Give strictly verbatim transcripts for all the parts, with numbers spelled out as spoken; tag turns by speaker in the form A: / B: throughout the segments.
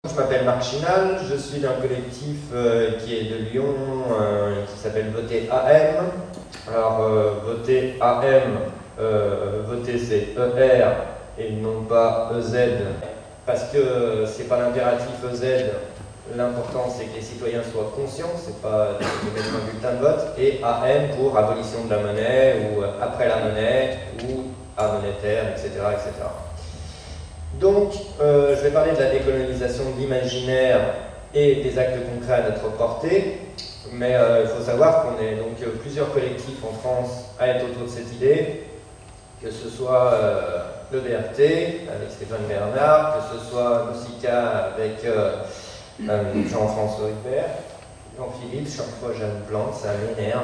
A: Je m'appelle Marc Chinal, je suis d'un collectif euh, qui est de Lyon, euh, qui s'appelle Voter A M. Alors, euh, Voter A M, euh, voter c'est E R et non pas E Z, parce que c'est pas l'impératif E Z, l'important c'est que les citoyens soient conscients, c'est pas de mettre un bulletin de vote, et A M pour abolition de la monnaie, ou après la monnaie, ou amonétaire, et cetera, et cetera. Donc, euh, je vais parler de la décolonisation de l'imaginaire et des actes concrets à notre portée, mais euh, il faut savoir qu'on est donc euh, plusieurs collectifs en France à être autour de cette idée, que ce soit euh, le B R T avec Stéphane Bernard, que ce soit Nausicaa avec euh, euh, Jean-François Hubert, Jean-Philippe, chaque fois Jeanne Plante, ça m'énerve.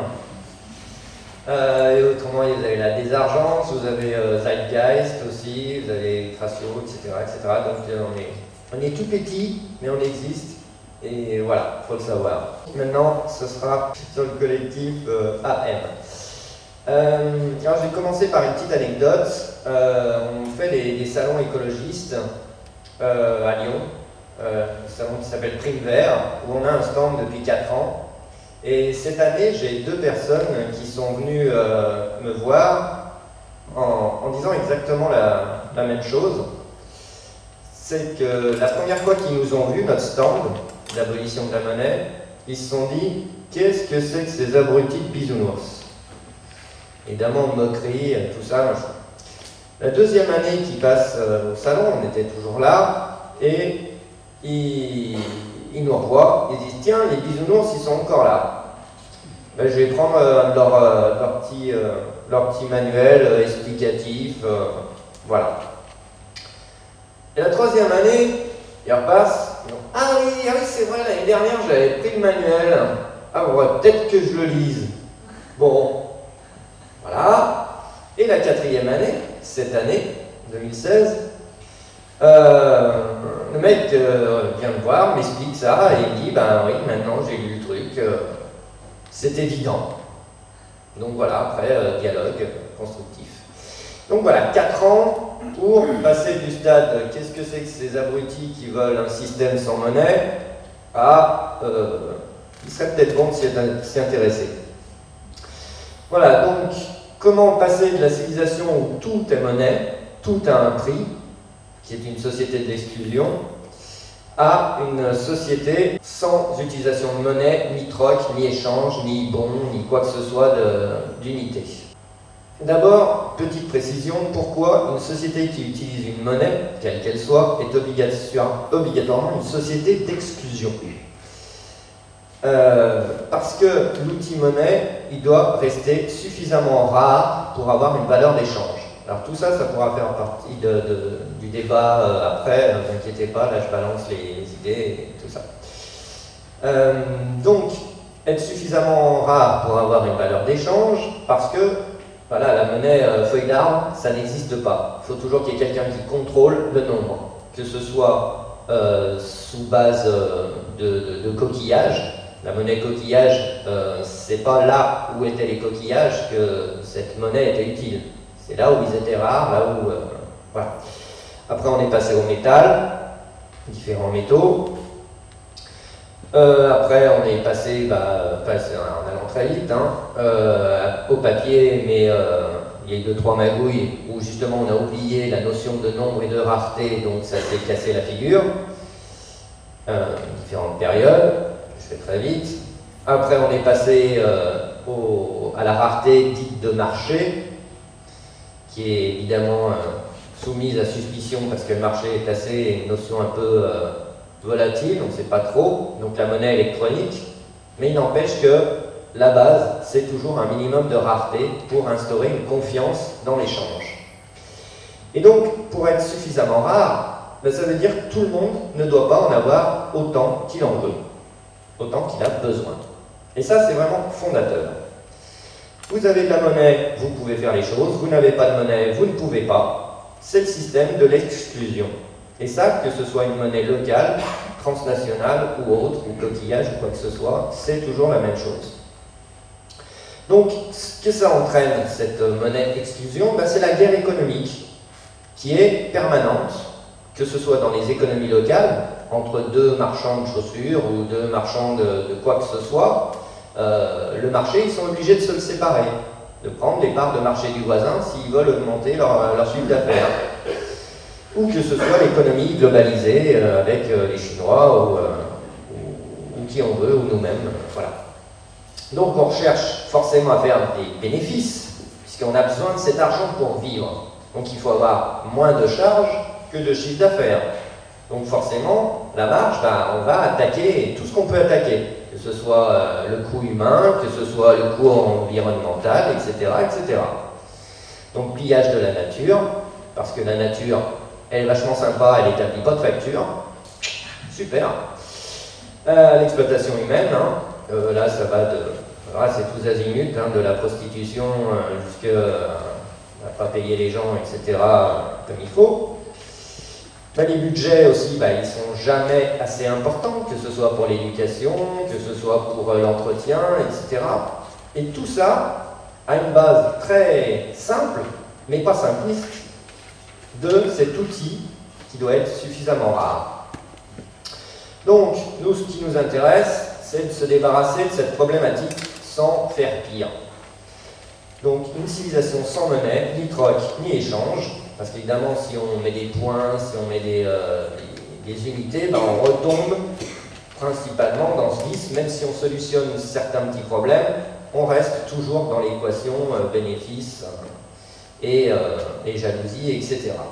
A: Euh, et autrement, vous avez la Désargence, vous avez euh, Zeitgeist aussi, vous avez Cratio, et cetera, et cetera. Donc euh, on, est, on est tout petit, mais on existe, et voilà, il faut le savoir. Maintenant, ce sera sur le collectif euh, A M. Euh, alors, je vais commencer par une petite anecdote. Euh, on fait des, des salons écologistes euh, à Lyon, euh, un salon qui s'appelle Prime Vert, où on a un stand depuis quatre ans. Et cette année, j'ai deux personnes qui sont venues euh, me voir en, en disant exactement la, la même chose. C'est que la première fois qu'ils nous ont vu, notre stand d'abolition de la monnaie, ils se sont dit « Qu'est-ce que c'est que ces abrutis de bisounours ?» Évidemment, moquerie, tout ça, machin. La deuxième année qu'ils passent euh, au salon, on était toujours là, et ils... Ils nous revoient, ils disent « Tiens, les bisounours, ils sont encore là. Ben, je vais prendre euh, leur, euh, leur, petit, euh, leur petit manuel euh, explicatif. Euh, voilà. » Et la troisième année, ils repassent. Ils disent, ah oui, ah oui c'est vrai, l'année dernière, j'avais pris le manuel. Ah ouais, peut-être que je le lise. Bon, voilà. Et la quatrième année, cette année, deux mille seize, Euh, le mec euh, vient me voir, m'explique ça, et il dit, ben oui, maintenant j'ai lu le truc, euh, c'est évident. Donc voilà, après, euh, dialogue constructif. Donc voilà, quatre ans pour passer du stade, euh, qu'est-ce que c'est que ces abrutis qui veulent un système sans monnaie, à, euh, il serait peut-être bon de s'y intéresser. Voilà, donc, comment passer de la civilisation où tout est monnaie, tout a un prix, qui est une société d'exclusion, à une société sans utilisation de monnaie, ni troc, ni échange, ni bon, ni quoi que ce soit d'unité. D'abord, petite précision, pourquoi une société qui utilise une monnaie, quelle qu'elle soit, est obligatoirement une société d'exclusion. Euh, parce que l'outil monnaie, il doit rester suffisamment rare pour avoir une valeur d'échange. Alors tout ça, ça pourra faire partie de, de, du débat euh, après, ne vous inquiétez pas, là je balance les, les idées et tout ça. Euh, donc, être suffisamment rare pour avoir une valeur d'échange, parce que, voilà, la monnaie euh, feuille d'arbre, ça n'existe pas. Il faut toujours qu'il y ait quelqu'un qui contrôle le nombre, que ce soit euh, sous base euh, de, de, de coquillages. La monnaie coquillage, euh, c'est pas là où étaient les coquillages que cette monnaie était utile. C'est là où ils étaient rares, là où... Euh, voilà. Après, on est passé au métal, différents métaux. Euh, après, on est passé, bah, passé en allant très vite, hein, euh, au papier, mais euh, il y a eu deux, trois magouilles où justement on a oublié la notion de nombre et de rareté, donc ça s'est cassé la figure. Euh, différentes périodes, je fais très vite. Après, on est passé euh, au, à la rareté dite de marché, qui est évidemment euh, soumise à suspicion parce que le marché est placé une notion un peu euh, volatile, on ne sait pas trop, donc la monnaie électronique, mais il n'empêche que la base, c'est toujours un minimum de rareté pour instaurer une confiance dans l'échange. Et donc, pour être suffisamment rare, ben, ça veut dire que tout le monde ne doit pas en avoir autant qu'il en veut, autant qu'il a besoin. Et ça, c'est vraiment fondateur. Vous avez de la monnaie, vous pouvez faire les choses. Vous n'avez pas de monnaie, vous ne pouvez pas. C'est le système de l'exclusion. Et ça, que ce soit une monnaie locale, transnationale ou autre, ou coquillage ou quoi que ce soit, c'est toujours la même chose. Donc, ce que ça entraîne, cette monnaie exclusion, ben, c'est la guerre économique qui est permanente, que ce soit dans les économies locales, entre deux marchands de chaussures ou deux marchands de, de quoi que ce soit, euh, le marché, ils sont obligés de se le séparer, de prendre les parts de marché du voisin s'ils veulent augmenter leur, leur chiffre d'affaires. Ou que ce soit l'économie globalisée euh, avec euh, les Chinois ou, euh, ou, ou qui on veut, ou nous-mêmes. Euh, voilà. Donc on recherche forcément à faire des bénéfices, puisqu'on a besoin de cet argent pour vivre. Donc il faut avoir moins de charges que de chiffre d'affaires. Donc forcément, la marge, ben, on va attaquer tout ce qu'on peut attaquer, que ce soit euh, le coût humain, que ce soit le coût environnemental, et cetera, et cetera. Donc pillage de la nature, parce que la nature, elle est vachement sympa, elle n'établit pas de facture. Super. Euh, L'exploitation humaine, hein. euh, là ça va de... Voilà, c'est tous azimuts, hein, de la prostitution euh, jusqu'à euh, pas payer les gens, et cetera, euh, comme il faut. Ben, les budgets aussi, ben, ils ne sont jamais assez importants, que ce soit pour l'éducation, que ce soit pour euh, l'entretien, et cetera. Et tout ça a une base très simple, mais pas simpliste, de cet outil qui doit être suffisamment rare. Donc, nous, ce qui nous intéresse, c'est de se débarrasser de cette problématique sans faire pire. Donc, une civilisation sans monnaie, ni troc, ni échange, parce qu'évidemment, si on met des points, si on met des, euh, des, des unités, ben, on retombe principalement dans ce vice, même si on solutionne certains petits problèmes, on reste toujours dans l'équation euh, bénéfice euh, et, euh, et jalousie, et cetera.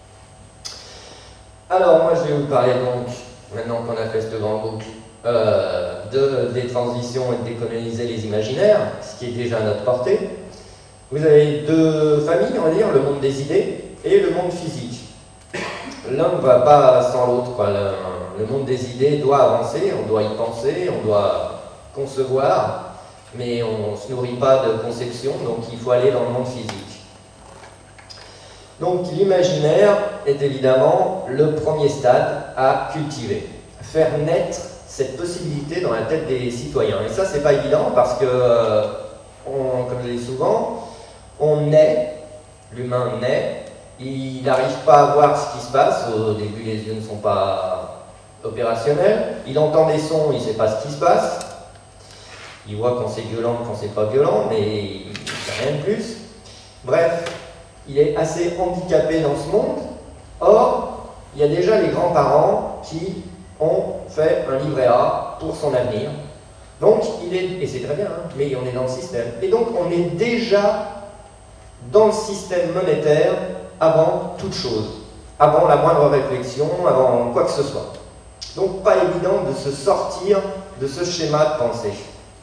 A: Alors, moi, je vais vous parler donc, maintenant qu'on a fait cette grande boucle, euh, de, des transitions et de décoloniser les imaginaires, ce qui est déjà à notre portée. Vous avez deux familles, on va dire, le monde des idées et le monde physique. L'un ne va pas sans l'autre, quoi. Le, le monde des idées doit avancer, on doit y penser, on doit concevoir, mais on ne se nourrit pas de conception, donc il faut aller dans le monde physique. Donc l'imaginaire est évidemment le premier stade à cultiver, faire naître cette possibilité dans la tête des citoyens. Et ça, c'est pas évident parce que, on, comme je dis souvent, on naît, l'humain naît, il n'arrive pas à voir ce qui se passe, au début les yeux ne sont pas opérationnels, il entend des sons, il ne sait pas ce qui se passe, il voit quand c'est violent, quand c'est pas violent, mais il ne sait rien de plus. Bref, il est assez handicapé dans ce monde. Or, il y a déjà les grands-parents qui ont fait un livret A pour son avenir. Donc, il est, et c'est très bien, hein, mais on est dans le système. Et donc, on est déjà dans le système monétaire avant toute chose, avant la moindre réflexion, avant quoi que ce soit. Donc, pas évident de se sortir de ce schéma de pensée.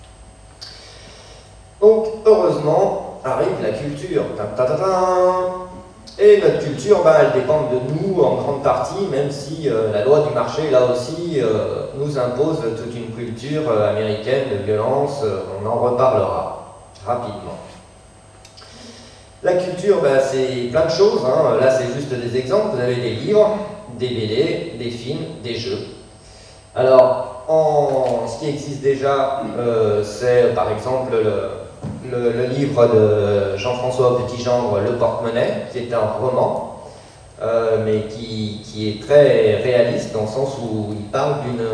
A: Donc, heureusement, arrive la culture. Et notre culture, ben, elle dépend de nous en grande partie, même si euh, la loi du marché, là aussi, euh, nous impose toute une culture euh, américaine de violence. Euh, on en reparlera rapidement. La culture, ben, c'est plein de choses. Hein. Là, c'est juste des exemples. Vous avez des livres, des B D, des films, des jeux. Alors, en, ce qui existe déjà, euh, c'est par exemple le... Le, le livre de Jean-François Petitgendre, Le Porte-Monnaie, qui est un roman, euh, mais qui, qui est très réaliste dans le sens où il parle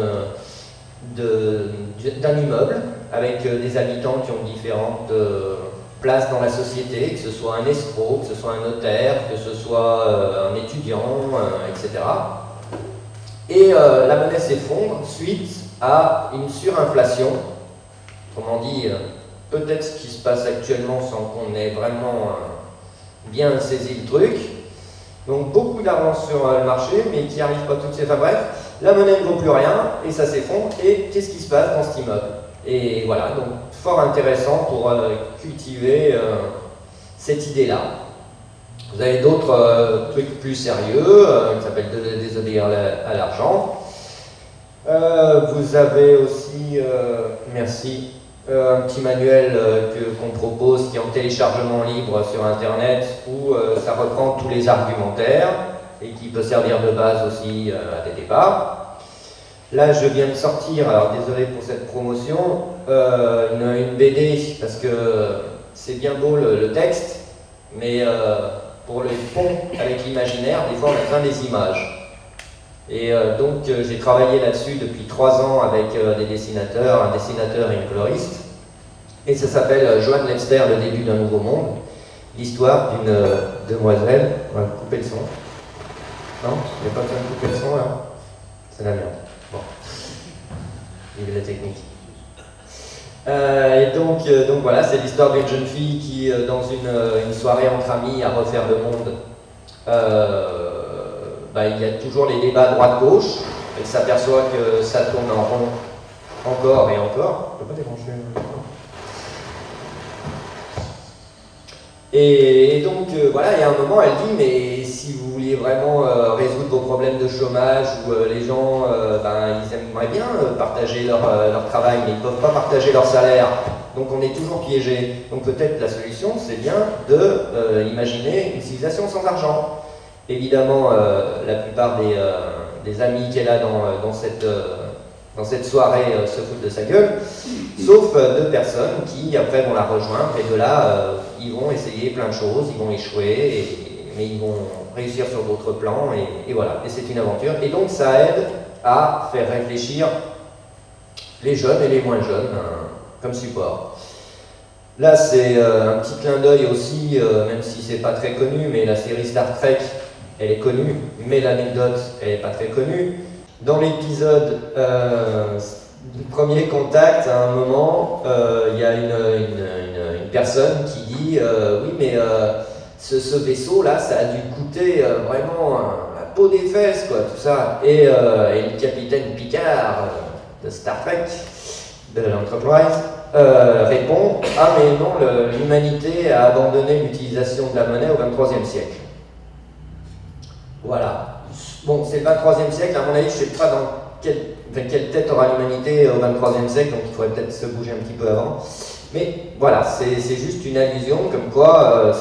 A: d'un immeuble avec des habitants qui ont différentes euh, places dans la société, que ce soit un escroc, que ce soit un notaire, que ce soit euh, un étudiant, euh, et cetera. Et euh, la monnaie s'effondre suite à une surinflation, comment dire, peut-être ce qui se passe actuellement sans qu'on ait vraiment euh, bien saisi le truc. Donc beaucoup d'argent sur euh, le marché, mais qui n'arrive pas tout de suite. Enfin bref, la monnaie ne vaut plus rien et ça s'effondre. Et qu'est-ce qui se passe dans cet immeuble? Et voilà, donc fort intéressant pour euh, cultiver euh, cette idée-là. Vous avez d'autres euh, trucs plus sérieux, euh, qui s'appellent désobéir à l'argent. Euh, vous avez aussi, euh, merci, Euh, un petit manuel euh, qu'on propose qui est en téléchargement libre sur internet où euh, ça reprend tous les argumentaires et qui peut servir de base aussi euh, à des débats. Là je viens de sortir, alors désolé pour cette promotion, euh, une, une B D parce que c'est bien beau le, le texte, mais euh, pour le pont avec l'imaginaire, des fois on a besoin des images. Et euh, donc euh, j'ai travaillé là-dessus depuis trois ans avec euh, des dessinateurs, un dessinateur et une coloriste. Et ça s'appelle euh, Joanne Lepster, le début d'un nouveau monde. L'histoire d'une euh, demoiselle. On va couper le son. Non, il n'y a pas besoin de couper le son là. C'est la merde. Bon. Vive la technique. Euh, et donc, euh, donc voilà, c'est l'histoire d'une jeune fille qui, euh, dans une, euh, une soirée entre amis à refaire le monde, euh, bah, il y a toujours les débats droite-gauche. Elle s'aperçoit que ça tourne en rond encore et encore. Je peux pas débrancher. Et, et donc, euh, voilà, il y a un moment, elle dit, mais si vous vouliez vraiment euh, résoudre vos problèmes de chômage, où euh, les gens, euh, ben, ils aimeraient bien euh, partager leur, euh, leur travail, mais ils ne peuvent pas partager leur salaire, donc on est toujours piégé. Donc peut-être la solution, c'est bien de euh, imaginer une civilisation sans argent. Évidemment, euh, la plupart des, euh, des amis qu'elle a dans, dans cette... Euh, dans cette soirée euh, se foutent de sa gueule, sauf euh, deux personnes qui après vont la rejoindre, et de là, euh, ils vont essayer plein de choses, ils vont échouer, et, mais ils vont réussir sur d'autres plans, et, et voilà, et c'est une aventure. Et donc ça aide à faire réfléchir les jeunes et les moins jeunes, hein, comme support. Là, c'est euh, un petit clin d'œil aussi, euh, même si c'est pas très connu, mais la série Star Trek, elle est connue, mais l'anecdote, elle n'est pas très connue. Dans l'épisode euh, du premier contact, à un moment, euh, il y a une, une, une, une personne qui dit euh, oui, mais euh, ce, ce vaisseau-là, ça a dû coûter euh, vraiment un, la peau des fesses, quoi, tout ça. Et, euh, et le capitaine Picard euh, de Star Trek, de l'Enterprise, euh, répond ah, mais non, l'humanité a abandonné l'utilisation de la monnaie au vingt-troisième siècle. Voilà. Bon, c'est le vingt-troisième siècle, à mon avis, je ne sais pas dans quelle, dans quelle tête aura l'humanité au vingt-troisième siècle, donc il faudrait peut-être se bouger un petit peu avant. Mais voilà, c'est juste une allusion comme quoi euh,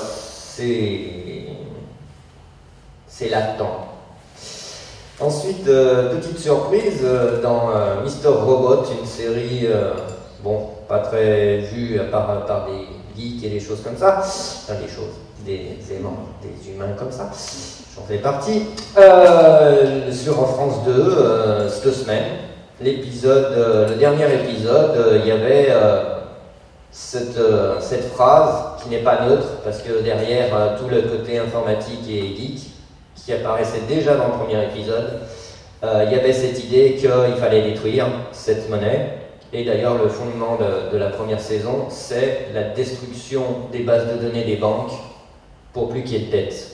A: c'est latent. Ensuite, euh, petite surprise, euh, dans euh, Mister Robot, une série, euh, bon, pas très vue à part par des geeks et des choses comme ça, enfin des choses, des aimants, des humains comme ça. J'en fais partie. Euh, sur France deux, euh, cette semaine, l'épisode, euh, le dernier épisode, euh, il y avait euh, cette, euh, cette phrase qui n'est pas neutre, parce que derrière euh, tout le côté informatique et geek, qui apparaissait déjà dans le premier épisode, euh, il y avait cette idée qu'il fallait détruire cette monnaie. Et d'ailleurs, le fondement de, de la première saison, c'est la destruction des bases de données des banques pour plus qu'il y ait de dettes.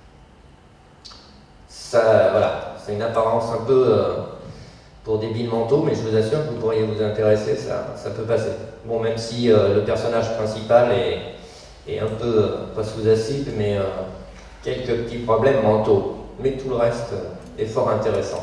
A: Ça, voilà, c'est une apparence un peu euh, pour débiles mentaux, mais je vous assure que vous pourriez vous intéresser, ça, ça peut passer. Bon, même si euh, le personnage principal est, est un peu, euh, pas sous acide, mais euh, quelques petits problèmes mentaux. Mais tout le reste euh, est fort intéressant.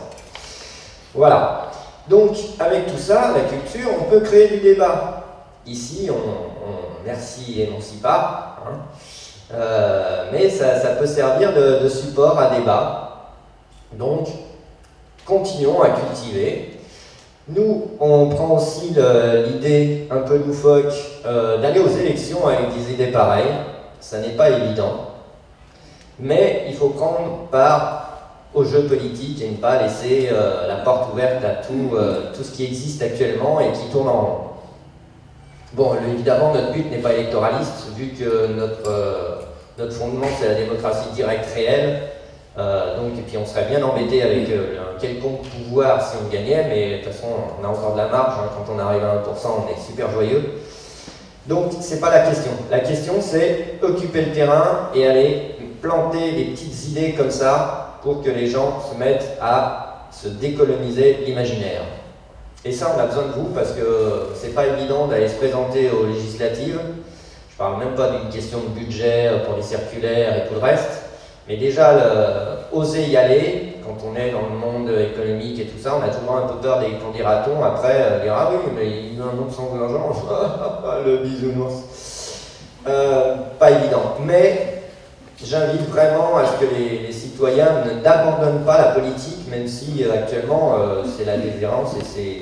A: Voilà. Donc, avec tout ça, la culture, on peut créer du débat. Ici, on, on merci et non si pas, hein. euh, mais ça, ça peut servir de, de support à débat. Donc, continuons à cultiver. Nous, on prend aussi l'idée un peu loufoque euh, d'aller aux élections avec des idées pareilles. Ça n'est pas évident. Mais il faut prendre part au jeu politique et ne pas laisser euh, la porte ouverte à tout, euh, tout ce qui existe actuellement et qui tourne en rond. Bon, évidemment, notre but n'est pas électoraliste, vu que notre, euh, notre fondement, c'est la démocratie directe réelle. Euh, donc, et puis on serait bien embêté avec euh, un quelconque pouvoir si on gagnait, mais de toute façon on a encore de la marge, hein. Quand on arrive à un pour cent on est super joyeux. Donc c'est pas la question. La question c'est occuper le terrain et aller planter des petites idées comme ça pour que les gens se mettent à se décoloniser l'imaginaire. Et ça on a besoin de vous parce que c'est pas évident d'aller se présenter aux législatives. Je parle même pas d'une question de budget pour les circulaires et tout le reste. Mais déjà, le, oser y aller, quand on est dans le monde économique et tout ça, on a toujours un peu peur des candidatons. Après, euh, dire ah oui, mais il a un monde sans argent, le bisounours. Euh, pas évident. Mais j'invite vraiment à ce que les, les citoyens n'abandonnent pas la politique, même si euh, actuellement euh, c'est la déshérence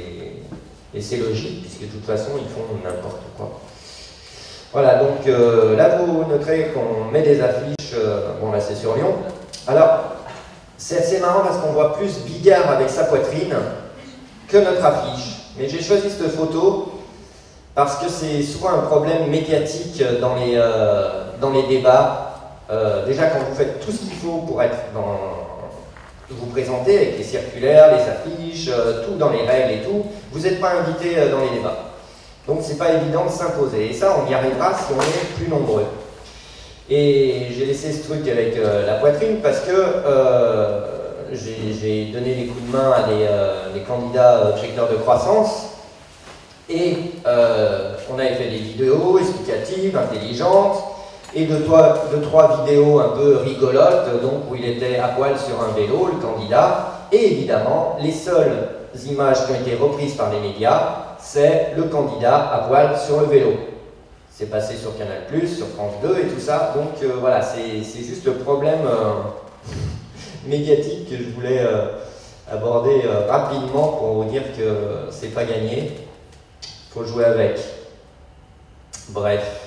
A: et c'est logique, puisque de toute façon ils font n'importe quoi. Voilà, donc euh, là vous noterez qu'on met des affiches, euh, bon là c'est sur Lyon. Alors, C'est assez marrant parce qu'on voit plus Bigard avec sa poitrine que notre affiche. Mais j'ai choisi cette photo parce que c'est souvent un problème médiatique dans les, euh, dans les débats. Euh, déjà, quand vous faites tout ce qu'il faut pour être dans, vous présenter avec les circulaires, les affiches, euh, tout dans les règles et tout, vous n'êtes pas invité euh, dans les débats. Donc, c'est pas évident de s'imposer. Et ça, on y arrivera si on est plus nombreux. Et j'ai laissé ce truc avec euh, la poitrine parce que euh, j'ai donné des coups de main à des, euh, des candidats objecteurs de croissance. Et euh, on avait fait des vidéos explicatives, intelligentes, et deux, trois, deux, trois vidéos un peu rigolotes, donc où il était à poil sur un vélo, le candidat. Et évidemment, les seules images qui ont été reprises par les médias, c'est le candidat à poil sur le vélo. C'est passé sur Canal plus, sur France deux et tout ça. Donc euh, voilà, c'est juste le problème euh, médiatique que je voulais euh, aborder euh, rapidement pour vous dire que c'est pas gagné. Faut jouer avec. Bref.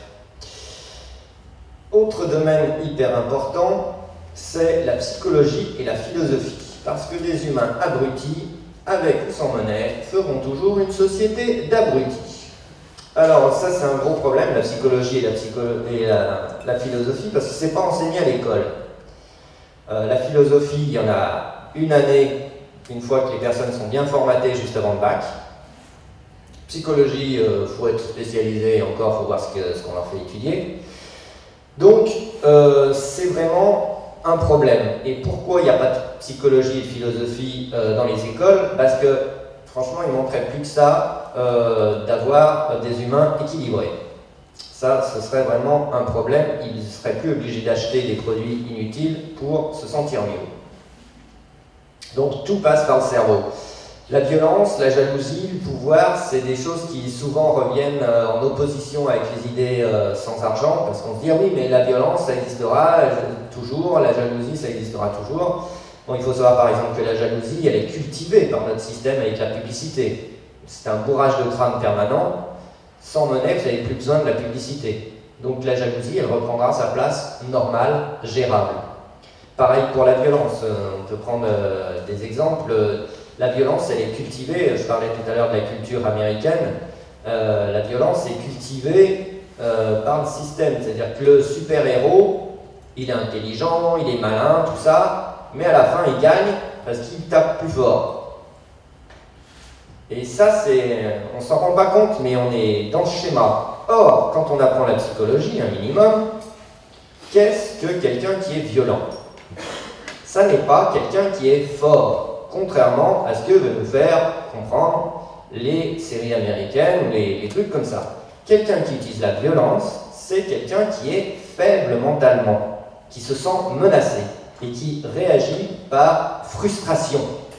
A: Autre domaine hyper important, c'est la psychologie et la philosophie. Parce que des humains abrutis, avec ou sans monnaie, feront toujours une société d'abrutis. Alors ça c'est un gros problème, la psychologie et la, psycho et la, la philosophie, parce que c'est pas enseigné à l'école. Euh, la philosophie, il y en a une année, une fois que les personnes sont bien formatées juste avant le bac. Psychologie, il euh, faut être spécialisé, et encore, il faut voir ce qu'on ce qu'on leur fait étudier. Donc, euh, c'est vraiment un problème. Et pourquoi il n'y a pas de psychologie et de philosophie euh, dans les écoles? Parce que, franchement, il ne manquerait plus que ça euh, d'avoir des humains équilibrés. Ça, ce serait vraiment un problème. Ils ne seraient plus obligés d'acheter des produits inutiles pour se sentir mieux. Donc, tout passe par le cerveau. La violence, la jalousie, le pouvoir, c'est des choses qui souvent reviennent euh, en opposition avec les idées euh, sans argent, parce qu'on se dit ah oui, mais la violence, ça existera toujours, la jalousie, ça existera toujours. Bon, il faut savoir par exemple que la jalousie, elle est cultivée par notre système avec la publicité. C'est un bourrage de crâne permanent. Sans monnaie, vous n'avez plus besoin de la publicité. Donc la jalousie, elle reprendra sa place normale, gérable. Pareil pour la violence. Euh, on peut prendre euh, des exemples. La violence, elle est cultivée, je parlais tout à l'heure de la culture américaine, euh, la violence est cultivée euh, par le système, c'est-à-dire que le super-héros, il est intelligent, il est malin, tout ça, mais à la fin, il gagne parce qu'il tape plus fort. Et ça, c'est, on s'en rend pas compte, mais on est dans ce schéma. Or, quand on apprend la psychologie, un minimum, qu'est-ce que quelqu'un qui est violent? Ça n'est pas quelqu'un qui est fort. Contrairement à ce que veulent nous faire comprendre les séries américaines ou les, les trucs comme ça. Quelqu'un qui utilise la violence, c'est quelqu'un qui est faible mentalement, qui se sent menacé et qui réagit par frustration.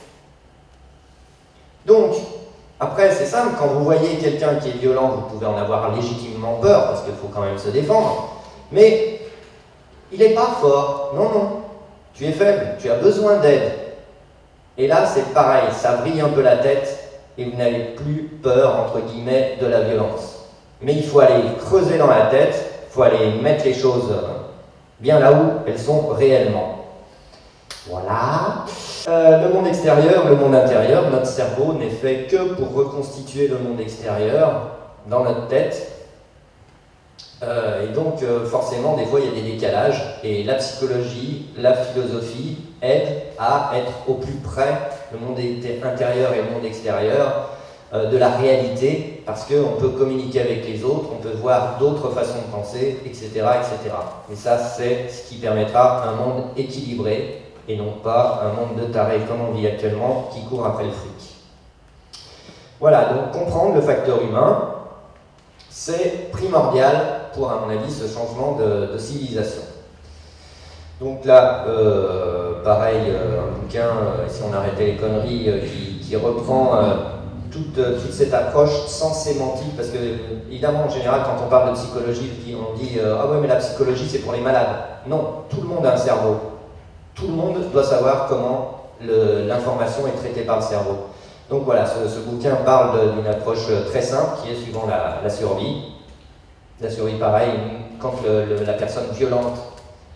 A: Donc, après, c'est simple, quand vous voyez quelqu'un qui est violent, vous pouvez en avoir légitimement peur, parce qu'il faut quand même se défendre, mais il n'est pas fort. Non, non. Tu es faible, tu as besoin d'aide. Et là, c'est pareil, ça brille un peu la tête et vous n'avez plus peur, entre guillemets, de la violence. Mais il faut aller creuser dans la tête, il faut aller mettre les choses bien là où elles sont réellement. Voilà. Euh, le monde extérieur, le monde intérieur, notre cerveau n'est fait que pour reconstituer le monde extérieur dans notre tête. Euh, et donc, euh, forcément, des fois, il y a des décalages. Et la psychologie, la philosophie aident à être au plus près, le monde intérieur et le monde extérieur, euh, de la réalité, parce qu'on peut communiquer avec les autres, on peut voir d'autres façons de penser, et cetera, et cetera. Et ça, c'est ce qui permettra un monde équilibré, et non pas un monde de tarés comme on vit actuellement, qui court après le fric. Voilà, donc comprendre le facteur humain, c'est primordial pour, à mon avis, ce changement de, de civilisation. Donc là, euh, pareil, euh, un bouquin, euh, si on arrêtait les conneries, euh, qui, qui reprend euh, toute, euh, toute cette approche sans sémantique, parce que, évidemment, en général, quand on parle de psychologie, on dit euh, « Ah ouais, mais la psychologie, c'est pour les malades ». Non, tout le monde a un cerveau. Tout le monde doit savoir comment l'information est traitée par le cerveau. Donc voilà, ce, ce bouquin parle d'une approche très simple, qui est suivant la, la survie. La survie, pareil, quand le, le, la personne violente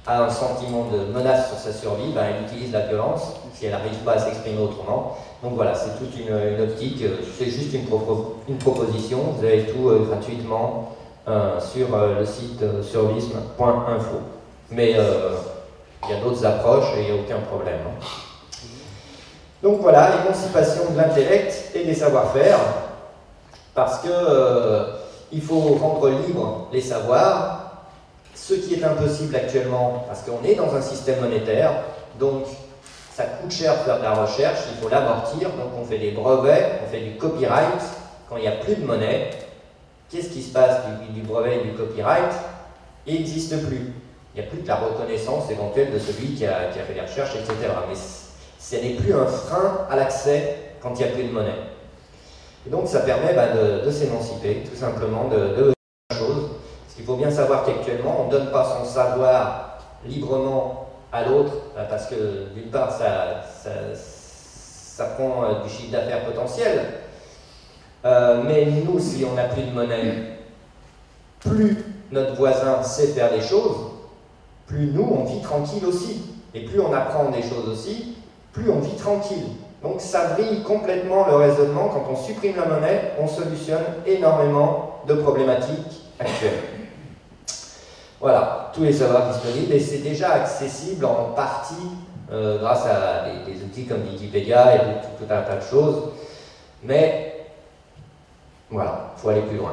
A: a un sentiment de menace sur sa survie, ben, elle utilise la violence si elle n'arrive pas à s'exprimer autrement. Donc voilà, c'est toute une, une optique, c'est juste une, propo, une proposition, vous avez tout euh, gratuitement euh, sur euh, le site euh, survisme point info. Mais euh, il y a d'autres approches et il n'y a aucun problème. Hein. Donc voilà, l'émancipation de l'intellect et des savoir-faire, parce que euh, il faut rendre libre les savoirs, ce qui est impossible actuellement, parce qu'on est dans un système monétaire, donc ça coûte cher de faire de la recherche, il faut l'amortir, donc on fait des brevets, on fait du copyright. Quand il n'y a plus de monnaie, qu'est-ce qui se passe du, du brevet et du copyright? Il n'existe plus. Il n'y a plus de la reconnaissance éventuelle de celui qui a, qui a fait les recherches, et cetera. Mais ce n'est plus un frein à l'accès quand il n'y a plus de monnaie. Et donc ça permet bah, de, de s'émanciper, tout simplement, de, de faire chose. Parce qu'il faut bien savoir qu'actuellement, on ne donne pas son savoir librement à l'autre, parce que d'une part, ça, ça, ça prend euh, du chiffre d'affaires potentiel, euh, mais nous, si on n'a plus de monnaie, plus notre voisin sait faire des choses, plus nous, on vit tranquille aussi. Et plus on apprend des choses aussi, plus on vit tranquille. Donc ça brille complètement le raisonnement. Quand on supprime la monnaie, on solutionne énormément de problématiques actuelles. Voilà, tous les savoirs disponibles, et c'est déjà accessible en partie euh, grâce à des, des outils comme Wikipédia et tout, tout un tas de choses. Mais voilà, il faut aller plus loin.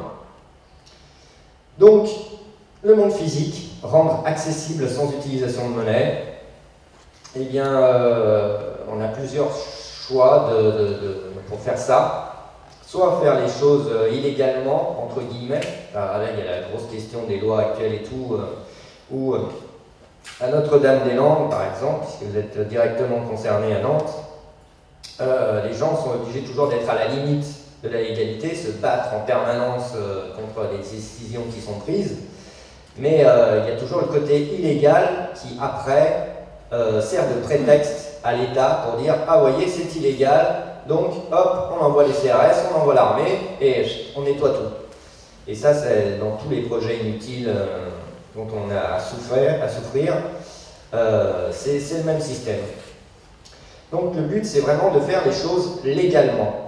A: Donc, le monde physique, rendre accessible sans utilisation de monnaie, eh bien, euh, on a plusieurs choix de, de, de, pour faire ça. Soit faire les choses euh, illégalement, entre guillemets. Alors là, il y a la grosse question des lois actuelles et tout, euh, où euh, à Notre-Dame-des-Landes, par exemple, puisque vous êtes directement concerné à Nantes, euh, les gens sont obligés toujours d'être à la limite de la légalité, se battre en permanence euh, contre les décisions qui sont prises. Mais euh, il y a toujours le côté illégal qui, après, euh, sert de prétexte à l'État pour dire « Ah, voyez, c'est illégal, donc hop, on envoie les C R S, on envoie l'armée, et on nettoie tout. » Et ça, c'est dans tous les projets inutiles euh, dont on a à souffrir, à souffrir euh, c'est le même système. Donc le but, c'est vraiment de faire les choses légalement.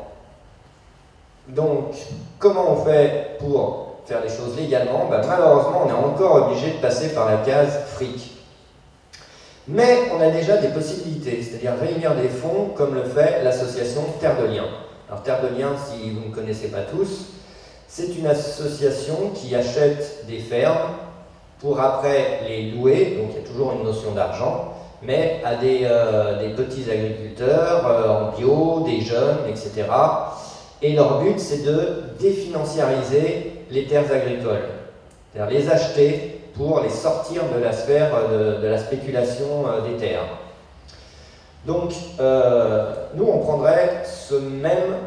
A: Donc, comment on fait pour faire les choses légalement? Ben, malheureusement, on est encore obligé de passer par la case fric. Mais on a déjà des possibilités, c'est-à-dire réunir des fonds comme le fait l'association Terre de Liens. Alors Terre de Liens, si vous ne connaissez pas tous, c'est une association qui achète des fermes pour après les louer, donc il y a toujours une notion d'argent, mais à des, euh, des petits agriculteurs euh, en bio, des jeunes, et cetera. Et leur but, c'est de définanciariser les terres agricoles, c'est-à-dire les acheter pour les sortir de la sphère de, de la spéculation euh, des terres. Donc, euh, nous, on prendrait ce même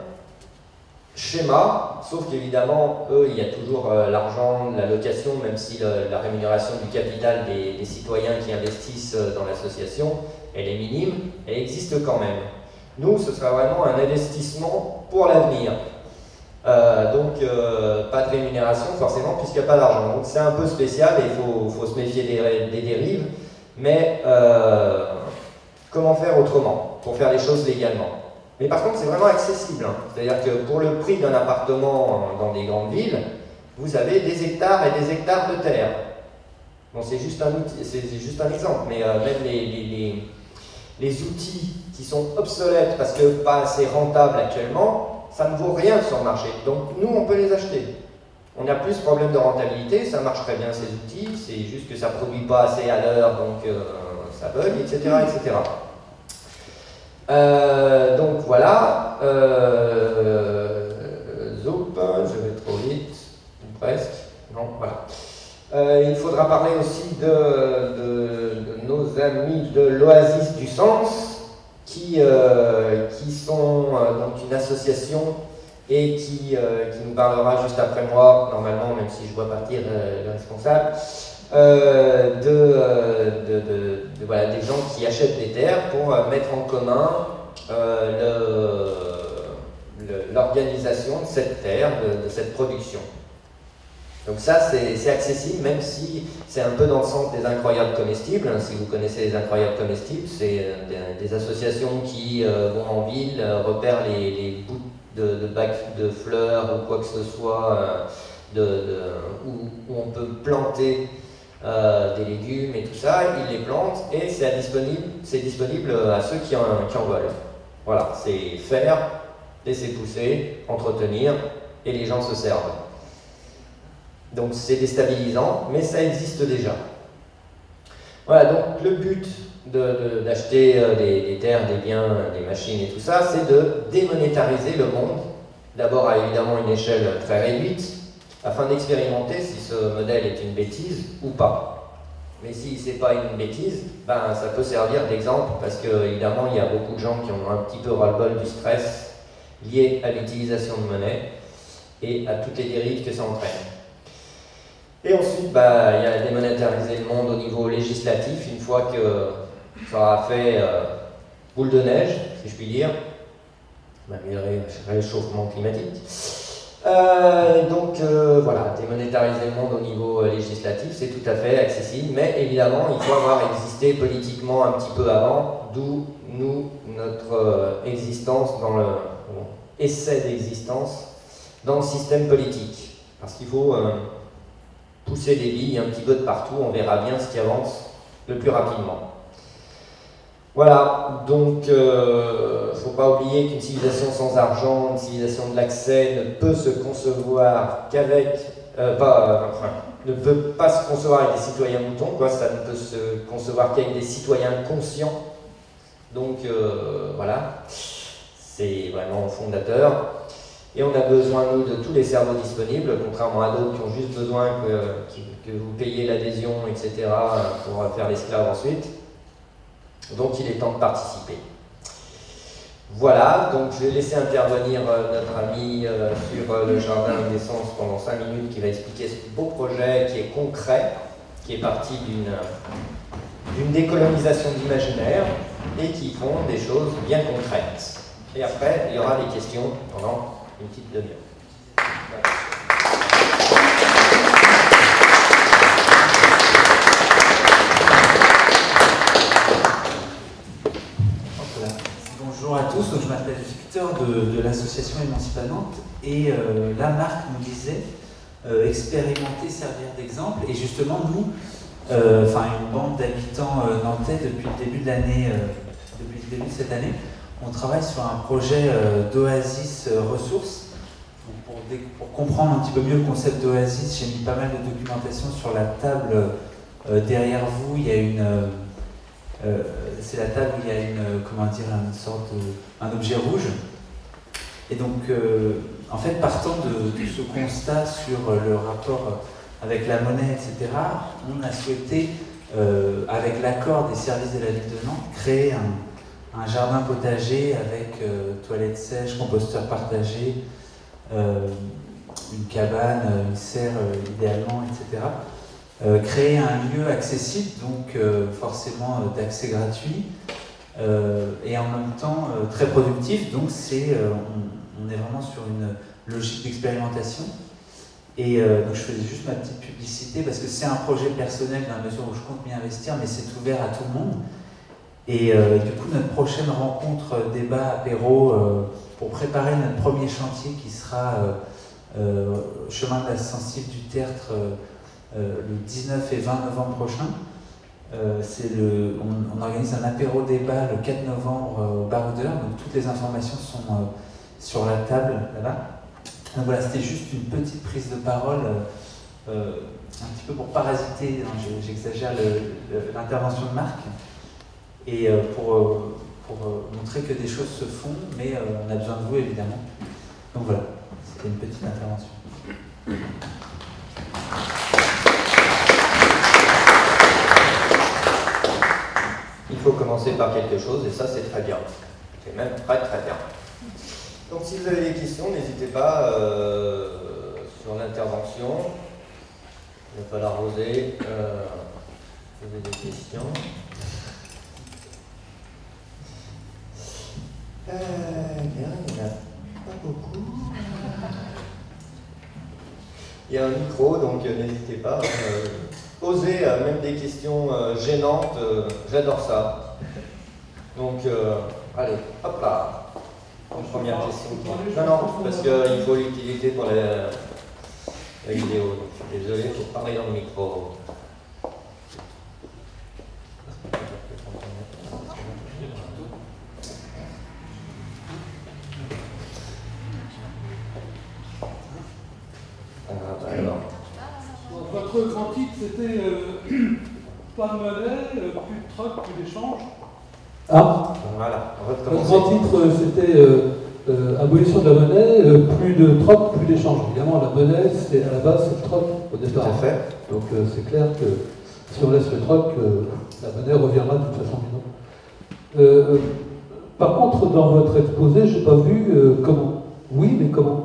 A: schéma, sauf qu'évidemment, eux, il y a toujours euh, l'argent, la location, même si le, la rémunération du capital des, des citoyens qui investissent dans l'association, elle est minime, elle existe quand même. Nous, ce sera vraiment un investissement pour l'avenir. Euh, donc, euh, pas de rémunération forcément, puisqu'il n'y a pas d'argent. Donc, c'est un peu spécial et il faut, faut se méfier des, des dérives. Mais euh, comment faire autrement pour faire les choses légalement? Mais par contre, c'est vraiment accessible. Hein. C'est-à-dire que pour le prix d'un appartement dans des grandes villes, vous avez des hectares et des hectares de terre. Bon, c'est juste un outil, c'est juste un exemple, mais euh, même les, les, les, les outils qui sont obsolètes parce que pas assez rentables actuellement, ça ne vaut rien sur le marché. Donc nous, on peut les acheter. On a plus de problème de rentabilité, ça marche très bien ces outils, c'est juste que ça ne produit pas assez à l'heure, donc euh, ça bug, et cetera, et cetera. Euh, donc voilà, euh, zoup, je vais trop vite, ou presque, non, voilà. Euh, il faudra parler aussi de, de, de nos amis de l'Oasis du Sens, qui, euh, qui sont euh, donc une association et qui, euh, qui nous parlera juste après moi, normalement, même si je vois partir euh, le responsable, euh, de, euh, de, de, de, voilà, des gens qui achètent des terres pour euh, mettre en commun euh, l'organisation de cette terre, de, de cette production. Donc ça, c'est accessible, même si c'est un peu dans le sens des incroyables comestibles. Hein. Si vous connaissez les incroyables comestibles, c'est euh, des, des associations qui euh, vont en ville, euh, repèrent les, les bouts de, de bacs de fleurs ou quoi que ce soit, euh, de, de, où, où on peut planter euh, des légumes et tout ça. Ils les plantent et c'est disponible, c'est disponible à ceux qui en, qui en veulent. Voilà, c'est faire, laisser pousser, entretenir, et les gens se servent. Donc c'est déstabilisant, mais ça existe déjà. Voilà, donc le but d'acheter de, de, des, des terres, des biens, des machines et tout ça, c'est de démonétariser le monde, d'abord à évidemment une échelle très réduite, afin d'expérimenter si ce modèle est une bêtise ou pas. Mais si ce n'est pas une bêtise, ben, ça peut servir d'exemple, parce qu'évidemment il y a beaucoup de gens qui ont un petit peu ras-le-bol du stress lié à l'utilisation de monnaie et à toutes les dérives que ça entraîne. Et ensuite, bah, il y a démonétariser le monde au niveau législatif, une fois que ça aura fait euh, boule de neige, si je puis dire, malgré le réchauffement climatique. Euh, donc euh, voilà, démonétariser le monde au niveau euh, législatif, c'est tout à fait accessible, mais évidemment, il faut avoir existé politiquement un petit peu avant, d'où nous, notre euh, existence dans le bon, essai d'existence dans le système politique. Parce qu'il faut euh, pousser les billes un petit peu de partout, on verra bien ce qui avance le plus rapidement. Voilà, donc il euh, ne faut pas oublier qu'une civilisation sans argent, une civilisation de l'accès ne peut se concevoir qu'avec, euh, pas, euh, enfin, ne peut pas se concevoir avec des citoyens moutons, quoi, ça ne peut se concevoir qu'avec des citoyens conscients. Donc euh, voilà, c'est vraiment fondateur. Et on a besoin, nous, de tous les cerveaux disponibles, contrairement à d'autres qui ont juste besoin que, que vous payiez l'adhésion, et cetera, pour faire l'esclave ensuite. Donc il est temps de participer. Voilà, donc je vais laisser intervenir notre ami sur le jardin de naissance pendant cinq minutes, qui va expliquer ce beau projet qui est concret, qui est parti d'une décolonisation de l'imaginaire et qui font des choses bien concrètes. Et après, il y aura des questions pendant une petite demi-heure.
B: Bonjour à tous, donc je m'appelle Victor de, de l'association Émancipante et euh, là Marc nous disait euh, expérimenter, servir d'exemple, et justement nous, euh, enfin une bande d'habitants euh, nantais depuis le début de l'année, euh, depuis le début de cette année, on travaille sur un projet euh, d'Oasis euh, Ressources. Pour, pour comprendre un petit peu mieux le concept d'Oasis, j'ai mis pas mal de documentation sur la table euh, derrière vous. Il y a une, euh, c'est la table où il y a une, comment dire, une sorte de, un objet rouge. Et donc, euh, en fait, partant de, de ce constat sur le rapport avec la monnaie, et cetera, on a souhaité, euh, avec l'accord des services de la ville de Nantes, créer un, un jardin potager avec euh, toilettes sèches, composteur partagé, Euh, une cabane, une serre euh, idéalement, et cetera. Euh, créer un lieu accessible, donc euh, forcément euh, d'accès gratuit, euh, et en même temps euh, très productif, donc c'est, euh, on, on est vraiment sur une logique d'expérimentation. Et euh, donc je faisais juste ma petite publicité parce que c'est un projet personnel dans la mesure où je compte m'y investir, mais c'est ouvert à tout le monde. Et euh, du coup, notre prochaine rencontre, débat, apéro, euh, pour préparer notre premier chantier qui sera euh, euh, chemin de la Sensible du Tertre euh, euh, le dix-neuf et vingt novembre prochain. Euh, le, on, on organise un apéro débat le quatre novembre euh, au Baroudeur, donc toutes les informations sont euh, sur la table là-bas. Donc voilà, c'était juste une petite prise de parole, euh, euh, un petit peu pour parasiter, hein, j'exagère l'intervention de Marc, et euh, pour... Euh, pour montrer que des choses se font, mais euh, on a besoin de vous, évidemment. Donc voilà, c'était une petite intervention.
A: Il faut commencer par quelque chose, et ça, c'est très bien. C'est même très, très bien. Donc, si vous avez des questions, n'hésitez pas euh, sur l'intervention. Il ne va pas l'arroser. Euh, vous avez des questions. Euh, bien, il n'y en a pas beaucoup. Il y a un micro, donc euh, n'hésitez pas. Euh, posez euh, même des questions euh, gênantes, euh, j'adore ça. Donc, euh, allez, hop là. Une première question. Non, non, parce qu'il faut l'utilité pour la, la vidéo. Donc, je suis désolé, il faut parler dans le micro.
C: Votre grand titre, c'était euh, pas de monnaie, euh, plus de troc, plus d'échange.
D: Ah,
A: voilà.
D: Votre grand titre, c'était euh, euh, abolition de la monnaie, euh, plus de troc, plus d'échange. Évidemment, la monnaie, c'est à la base, c'est le troc au départ.
A: Tout à fait.
D: Donc euh, c'est clair que si on laisse le troc, euh, la monnaie reviendra de toute façon. Euh, par contre, dans votre exposé, je n'ai pas vu euh, comment. Oui, mais comment?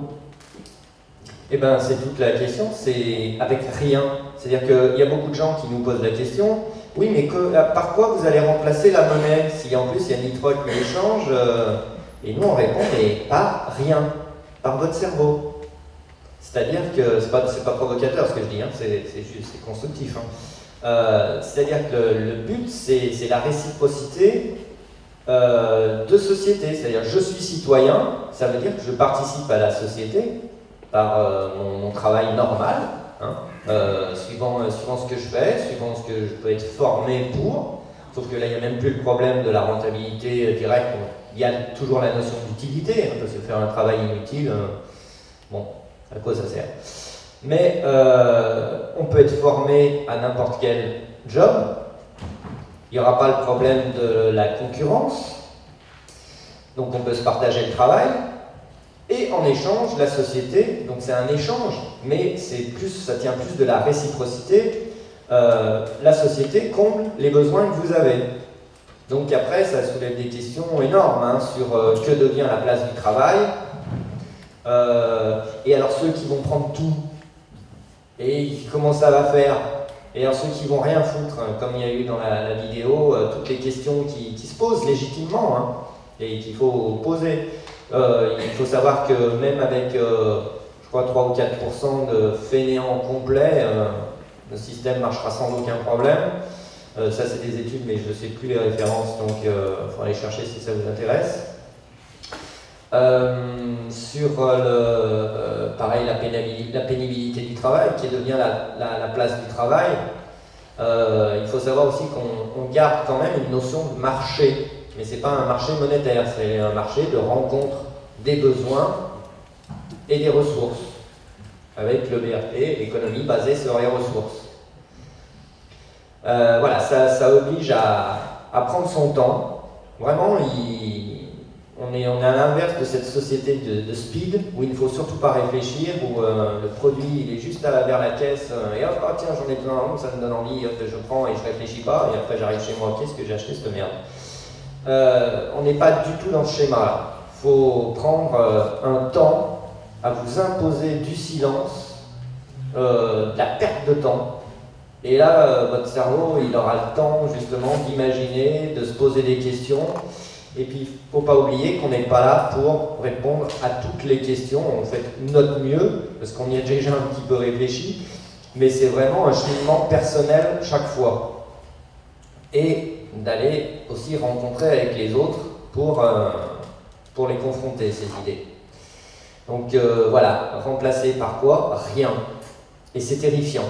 A: Eh bien, c'est toute la question, c'est avec rien. C'est-à-dire qu'il y a beaucoup de gens qui nous posent la question, oui, mais que, par quoi vous allez remplacer la monnaie si en plus il y a ni troc ni échange euh, Et nous, on répond, mais par rien, par votre cerveau. C'est-à-dire que, c'est pas, c'est pas provocateur ce que je dis, hein, c'est, c'est juste, c'est constructif. Hein. Euh, c'est-à-dire que le, le but, c'est, c'est la réciprocité euh, de société. C'est-à-dire, je suis citoyen, ça veut dire que je participe à la société, par euh, mon, mon travail normal, hein, euh, suivant, euh, suivant ce que je fais, suivant ce que je peux être formé pour. Sauf que là, il n'y a même plus le problème de la rentabilité euh, directe. Il y a toujours la notion d'utilité, hein, parce que faire un travail inutile, euh, bon, à quoi ça sert? Mais euh, on peut être formé à n'importe quel job. Il n'y aura pas le problème de la concurrence. Donc on peut se partager le travail. Et en échange, la société, donc c'est un échange, mais c'est plus, ça tient plus de la réciprocité. Euh, la société comble les besoins que vous avez. Donc après, ça soulève des questions énormes hein, sur euh, que devient la place du travail. Euh, et alors ceux qui vont prendre tout, et comment ça va faire? Et alors ceux qui vont rien foutre, hein, comme il y a eu dans la, la vidéo, euh, toutes les questions qui, qui se posent légitimement, hein, et qu'il faut poser. Euh, il faut savoir que même avec, euh, je crois, trois ou quatre pour cent de fainéants complets, euh, le système marchera sans aucun problème. Euh, ça, c'est des études, mais je ne sais plus les références, donc il euh, faudra aller chercher si ça vous intéresse. Euh, sur le, euh, pareil, la pénibilité, la pénibilité du travail, qui devient la, la, la place du travail, euh, il faut savoir aussi qu'on on garde quand même une notion de marché. Mais ce n'est pas un marché monétaire, c'est un marché de rencontre des besoins et des ressources, avec le B R T, l'économie basée sur les ressources. Euh, voilà, ça, ça oblige à, à prendre son temps. Vraiment, il, on, est, on est à l'inverse de cette société de, de speed, où il ne faut surtout pas réfléchir, où euh, le produit il est juste à, vers la caisse, euh, et hop, oh, tiens, j'en ai besoin, ça me donne envie, hop, je prends et je ne réfléchis pas, et après j'arrive chez moi, qu'est-ce que j'ai acheté cette merde? Euh, on n'est pas du tout dans ce schéma-là. Il faut prendre euh, un temps à vous imposer du silence, euh, de la perte de temps. Et là, euh, votre cerveau, il aura le temps justement d'imaginer, de se poser des questions. Et puis, il ne faut pas oublier qu'on n'est pas là pour répondre à toutes les questions. On fait notre mieux, parce qu'on y a déjà un petit peu réfléchi. Mais c'est vraiment un cheminement personnel chaque fois. Et d'aller aussi rencontrer avec les autres pour, euh, pour les confronter, ces idées. Donc euh, voilà, remplacer par quoi? Rien. Et c'est terrifiant.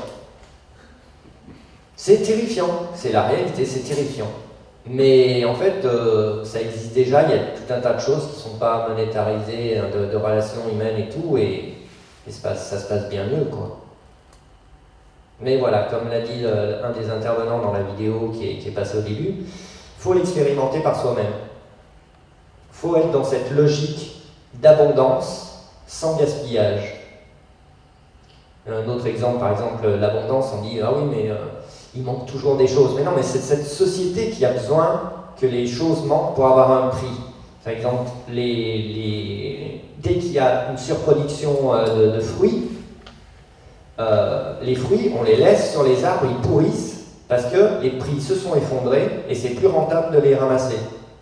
A: C'est terrifiant, c'est la réalité, c'est terrifiant. Mais en fait, euh, ça existe déjà, il y a tout un tas de choses qui ne sont pas monétarisées, de, de relations humaines et tout, et, et ça, passe, ça se passe bien mieux, quoi. Mais voilà, comme l'a dit le, un des intervenants dans la vidéo qui est, qui est passé au début, il faut l'expérimenter par soi-même. Il faut être dans cette logique d'abondance sans gaspillage. Un autre exemple, par exemple, l'abondance, on dit « Ah oui, mais euh, il manque toujours des choses. » Mais non, mais c'est cette société qui a besoin que les choses manquent pour avoir un prix. Par exemple, les, les... dès qu'il y a une surproduction euh, de, de fruits, Euh, les fruits, on les laisse sur les arbres, ils pourrissent parce que les prix se sont effondrés et c'est plus rentable de les ramasser.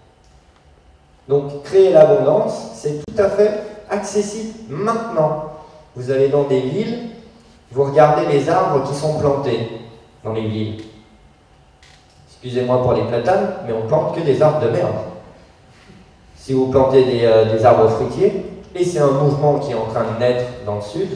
A: Donc créer l'abondance, c'est tout à fait accessible maintenant. Vous allez dans des villes, Vous regardez les arbres qui sont plantés dans les villes. Excusez-moi pour les platanes, mais on plante que des arbres de merde. Si vous plantez des, euh, des arbres fruitiers, et c'est un mouvement qui est en train de naître dans le sud,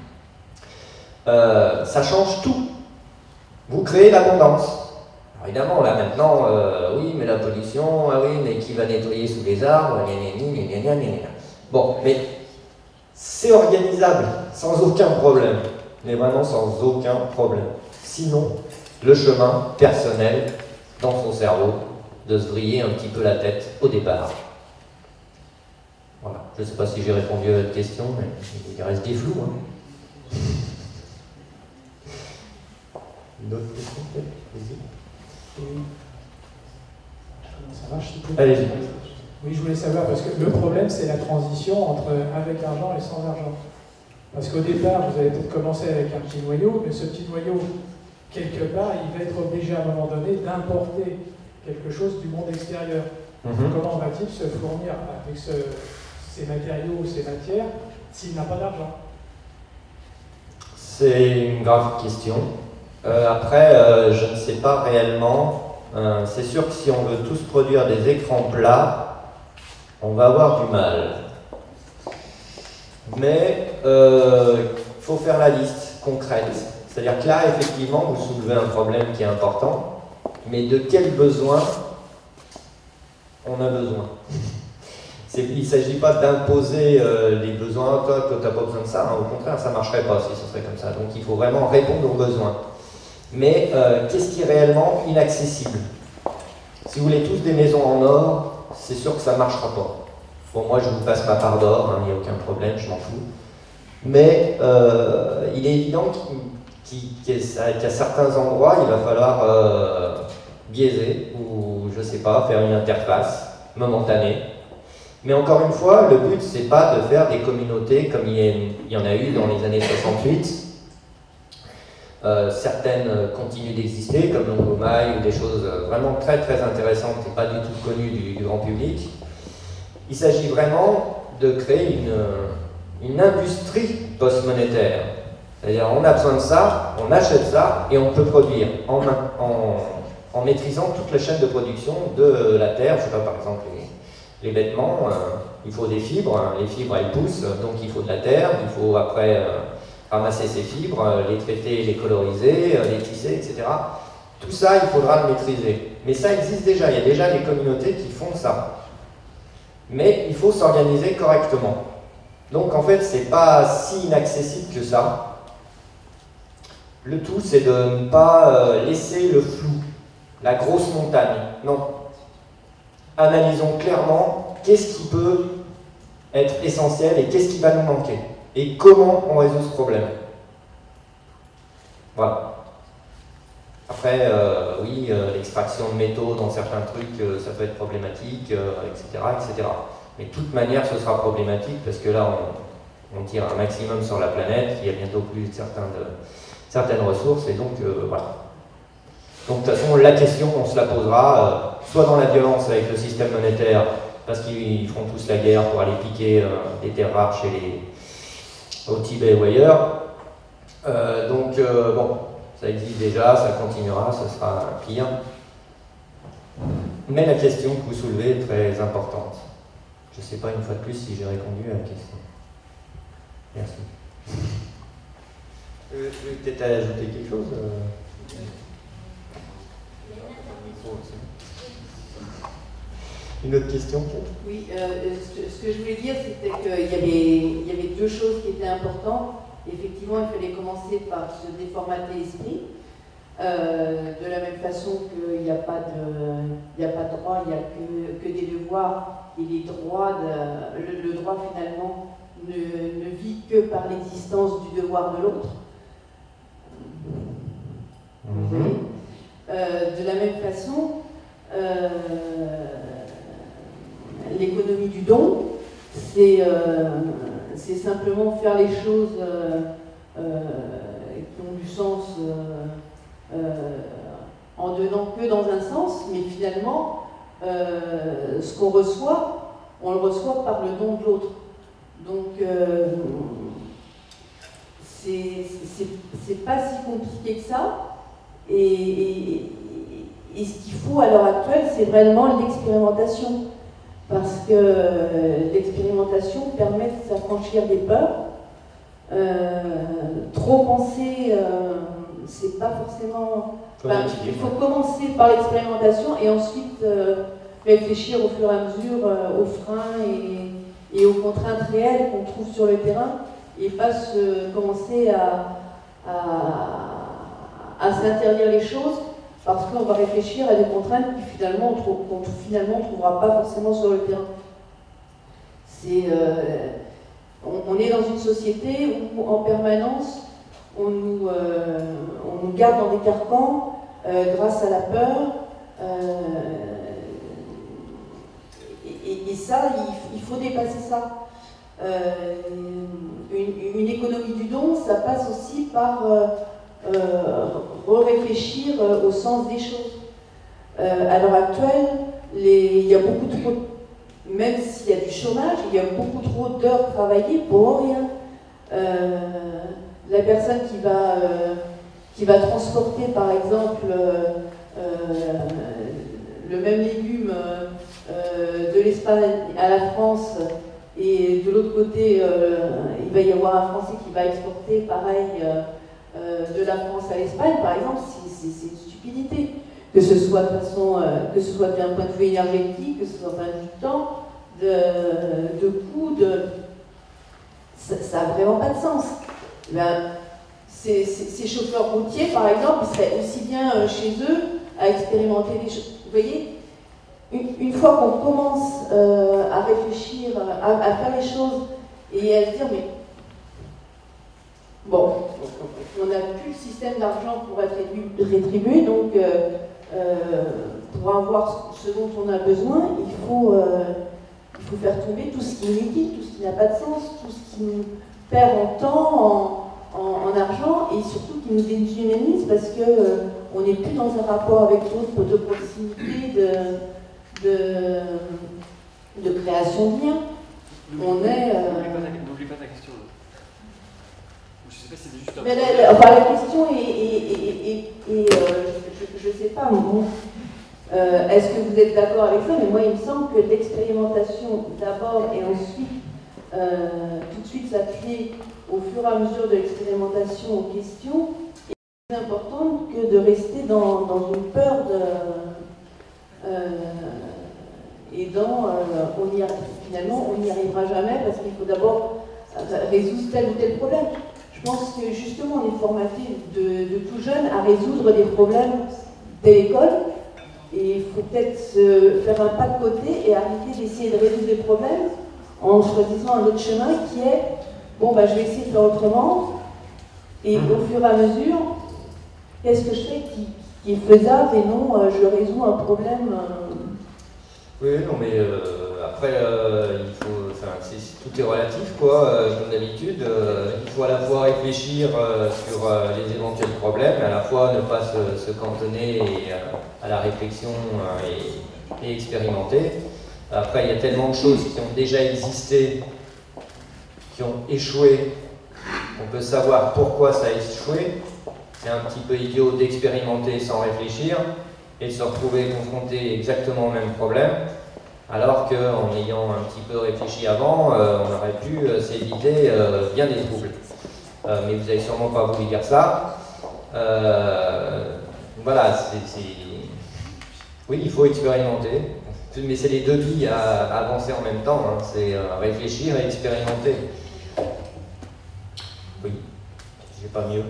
A: euh, ça change tout. Vous créez l'abondance. Alors évidemment, là maintenant, euh, oui, mais la pollution, ah oui, mais qui va nettoyer sous les arbres, gna gna gna gna gna gna gna. Bon, mais c'est organisable, sans aucun problème. Mais vraiment sans aucun problème. Sinon, le chemin personnel dans son cerveau de se vriller un petit peu la tête au départ. Voilà. Je ne sais pas si j'ai répondu à votre question, mais il reste des flous. Hein. Une autre question peut-être? Vas-y.
E: Comment ça marche?
A: Allez-y.
E: Oui, je voulais savoir, parce que le problème, c'est la transition entre avec argent et sans argent. Parce qu'au départ, vous avez peut-être commencé avec un petit noyau, mais ce petit noyau, quelque part, il va être obligé à un moment donné d'importer quelque chose du monde extérieur. Mm-hmm. Comment va-t-il se fournir avec ce, ces matériaux ou ces matières s'il n'a pas d'argent?
A: C'est une grave question. Euh, après, euh, je ne sais pas réellement. Euh, c'est sûr que si on veut tous produire des écrans plats, on va avoir du mal. Mais il euh, faut faire la liste concrète. C'est-à-dire que là, effectivement, vous soulevez un problème qui est important, mais de quel besoin on a besoin? Il ne s'agit pas d'imposer euh, les besoins, toi, toi tu n'as pas besoin de ça, hein. Au contraire, ça ne marcherait pas si ce serait comme ça. Donc il faut vraiment répondre aux besoins. Mais euh, qu'est-ce qui est réellement inaccessible? Si vous voulez tous des maisons en or, c'est sûr que ça ne marchera pas. Bon, moi je vous passe ma part d'or, il n'y a aucun problème, je m'en fous. Mais euh, il est évident qu'il qu'à certains endroits, il va falloir euh, biaiser, ou je ne sais pas, faire une interface momentanée. Mais encore une fois, le but, c'est pas de faire des communautés comme il y en a eu dans les années soixante-huit. Euh, certaines continuent d'exister, comme Longomai, ou des choses vraiment très très intéressantes et pas du tout connues du, du grand public. Il s'agit vraiment de créer une, une industrie post-monétaire. C'est-à-dire, on a besoin de ça, on achète ça, et on peut produire en, en, en maîtrisant toute la chaîne de production de la terre. Je sais pas, par exemple, les, les vêtements, euh, il faut des fibres, hein, les fibres elles poussent, donc il faut de la terre, il faut après euh, ramasser ces fibres, euh, les traiter, les coloriser, euh, les tisser, et cetera. Tout ça, il faudra le maîtriser. Mais ça existe déjà, il y a déjà des communautés qui font ça. Mais il faut s'organiser correctement. Donc en fait, c'est pas si inaccessible que ça. Le tout, c'est de ne pas euh, laisser le flou, la grosse montagne. Non. Analysons clairement qu'est-ce qui peut être essentiel et qu'est-ce qui va nous manquer. Et comment on résout ce problème. Voilà. Après, euh, oui, euh, l'extraction de métaux dans certains trucs, euh, ça peut être problématique, euh, et cetera, et cetera. Mais de toute manière, ce sera problématique parce que là, on, on tire un maximum sur la planète, il y a bientôt plus certains de, certaines ressources, et donc, euh, voilà. Donc, de toute façon, la question, on se la posera, euh, soit dans la violence avec le système monétaire, parce qu'ils feront tous la guerre pour aller piquer euh, des terres rares chez les, au Tibet ou ailleurs. Euh, donc, euh, bon. Ça existe déjà, ça continuera, ce sera pire. Mais la question que vous soulevez est très importante. Je ne sais pas une fois de plus si j'ai répondu à la question. Merci. Vous voulez peut-être ajouter quelque chose? Une autre question?
F: Oui, euh, ce, ce que je voulais dire, c'était qu'il y avait, il y avait deux choses qui étaient importantes. Effectivement, il fallait commencer par se déformater l'esprit, euh, de la même façon qu'il n'y a pas de, il n'y a pas de droit, il n'y a que, que des devoirs, et les droits de, le, le droit finalement ne, ne vit que par l'existence du devoir de l'autre. Vous voyez ? Euh, de la même façon, euh, l'économie du don, c'est euh, c'est simplement faire les choses euh, euh, qui ont du sens euh, euh, en donnant que dans un sens, mais finalement, euh, ce qu'on reçoit, on le reçoit par le don de l'autre. Donc, euh, c'est c'est pas si compliqué que ça. Et, et, et ce qu'il faut à l'heure actuelle, c'est vraiment l'expérimentation. Parce que euh, l'expérimentation permet de s'affranchir des peurs. Euh, trop penser, euh, c'est pas forcément... Ben, il faut commencer par l'expérimentation et ensuite euh, réfléchir au fur et à mesure euh, aux freins et, et aux contraintes réelles qu'on trouve sur le terrain, et pas se, commencer à, à, à s'interdire les choses parce qu'on va réfléchir à des contraintes qui finalement on trouve, qu'on finalement ne trouvera pas forcément sur le terrain. C'est, euh, on, on est dans une société où en permanence on nous, euh, on nous garde dans des carcans euh, grâce à la peur. Euh, et, et ça, il, il faut dépasser ça. Euh, une, une économie du don, ça passe aussi par euh, euh, réfléchir au sens des choses. Euh, à l'heure actuelle, les, il y a beaucoup trop, même s'il y a du chômage, il y a beaucoup trop d'heures travaillées pour rien. Euh, la personne qui va, euh, qui va transporter, par exemple, euh, euh, le même légume euh, de l'Espagne à la France, et de l'autre côté, euh, il va y avoir un Français qui va exporter, pareil, euh, euh, de la France à l'Espagne, par exemple, c'est une stupidité. Que ce soit de façon, euh, que ce soit d'un point de vue énergétique, que ce soit d'un du temps, de, de coût, de... ça n'a vraiment pas de sens. Ben, ces, ces, ces chauffeurs routiers, par exemple, ils seraient aussi bien euh, chez eux à expérimenter des choses. Vous voyez, une, une fois qu'on commence euh, à réfléchir, à, à faire les choses et à se dire, mais bon, on n'a plus le système d'argent pour être rétribué, donc euh, euh, pour avoir ce dont on a besoin, il faut, euh, il faut faire tomber tout ce qui est inutile, tout ce qui n'a pas de sens, tout ce qui nous perd en temps, en, en, en argent, et surtout qui nous déshumanise parce qu'on euh, n'est plus dans un rapport avec l'autre de proximité, de, de, de création de liens. On est...
G: N'oublie pas ta question. Je sais pas si c'était juste un
F: Mais la, la, enfin, la question est, est, est, est, est euh, je ne sais pas, bon, euh, est-ce que vous êtes d'accord avec ça? Mais moi, il me semble que l'expérimentation d'abord et ensuite, euh, tout de suite s'appuyer au fur et à mesure de l'expérimentation aux questions est plus importante que de rester dans, dans une peur de... Euh, et dans... Euh, on y arrive, finalement, on n'y arrivera jamais parce qu'il faut d'abord résoudre tel ou tel problème. Je pense que justement on est formaté de, de tout jeune à résoudre des problèmes de l'école et il faut peut-être se faire un pas de côté et arrêter d'essayer de résoudre des problèmes en choisissant un autre chemin qui est bon bah je vais essayer de faire autrement et au fur et à mesure qu'est-ce que je fais qui, qui est faisable et non euh, je résous un problème. Euh...
A: Oui, non mais euh, après euh, il faut, enfin, tout est relatif quoi, euh, comme d'habitude, euh, il faut à la fois réfléchir euh, sur euh, les éventuels problèmes, à la fois ne pas se, se cantonner et, euh, à la réflexion euh, et, et expérimenter. Après il y a tellement de choses qui ont déjà existé, qui ont échoué, on peut savoir pourquoi ça a échoué. C'est un petit peu idiot d'expérimenter sans réfléchir et de se retrouver confronté exactement au même problème, alors qu'en ayant un petit peu réfléchi avant, euh, on aurait pu euh, s'éviter euh, bien des troubles. Euh, mais vous n'avez sûrement pas voulu dire ça. Euh, voilà, c'est... Oui, il faut expérimenter, mais c'est les deux billes à, à avancer en même temps, hein. C'est euh, réfléchir et expérimenter. Oui, j'ai pas mieux.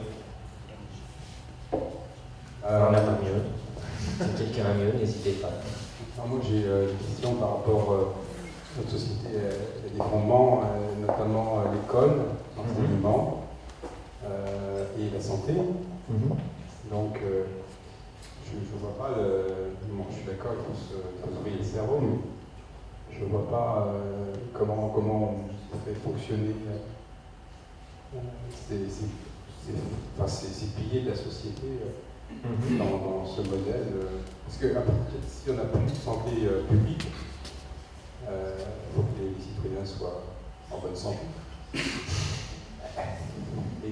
H: Euh,
A: on n'a pas mieux. Si quelqu'un a mieux, n'hésitez pas.
H: Alors moi j'ai euh, une question par rapport euh, à notre société, euh, des fondements, euh, notamment euh, l'école, l'enseignement euh, et la santé. Mm-hmm. Donc euh, je ne vois pas, le, bon, je suis d'accord, il faut se ouvrir le cerveau, mais je ne vois pas euh, comment, comment on fait fonctionner euh, ces, ces, ces, enfin, ces, ces piliers de la société. Euh, Mmh. Dans, dans ce modèle, euh, parce que après, si on n'a plus de santé euh, publique, il euh, faut que les citoyens soient en bonne santé. Et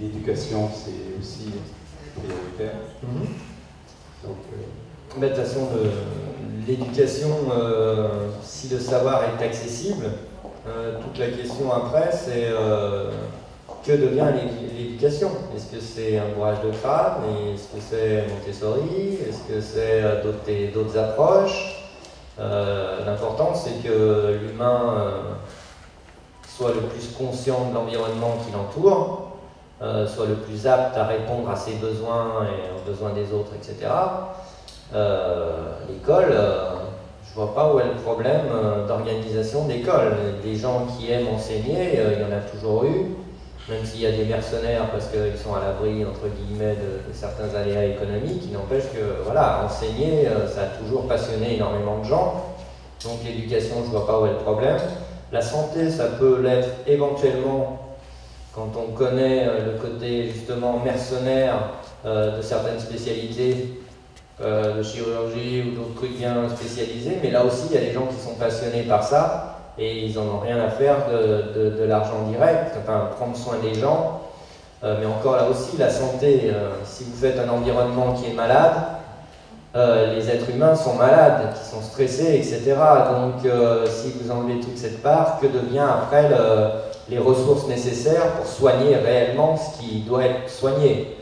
H: l'éducation, c'est aussi prioritaire.
A: Mm-hmm.
H: Donc, euh...
A: Mais de toute façon, l'éducation, euh, si le savoir est accessible, euh, toute la question après, c'est euh, que devient l'éducation? Est-ce que c'est un bourrage de crâne? Est-ce que c'est Montessori? Est-ce que c'est d'autres d'autres approches? euh, L'important, c'est que l'humain euh, soit le plus conscient de l'environnement qui l'entoure, euh, soit le plus apte à répondre à ses besoins et aux besoins des autres, et cetera. Euh, l'école, euh, je vois pas où est le problème euh, d'organisation d'école. Des gens qui aiment enseigner, euh, il y en a toujours eu, même s'il y a des mercenaires parce qu'ils sont à l'abri, entre guillemets, de, de certains aléas économiques, il n'empêche que, voilà, enseigner, euh, ça a toujours passionné énormément de gens. Donc l'éducation, je vois pas où est le problème. La santé, ça peut l'être éventuellement quand on connaît euh, le côté, justement, mercenaire euh, de certaines spécialités, Euh, de chirurgie ou d'autres trucs bien spécialisés, mais là aussi il y a des gens qui sont passionnés par ça et ils n'en ont rien à faire de, de, de l'argent direct, enfin prendre soin des gens, euh, mais encore là aussi la santé, euh, si vous faites un environnement qui est malade, euh, les êtres humains sont malades, qui sont stressés, et cetera. Donc euh, si vous enlevez toute cette part, que devient après le, les ressources nécessaires pour soigner réellement ce qui doit être soigné?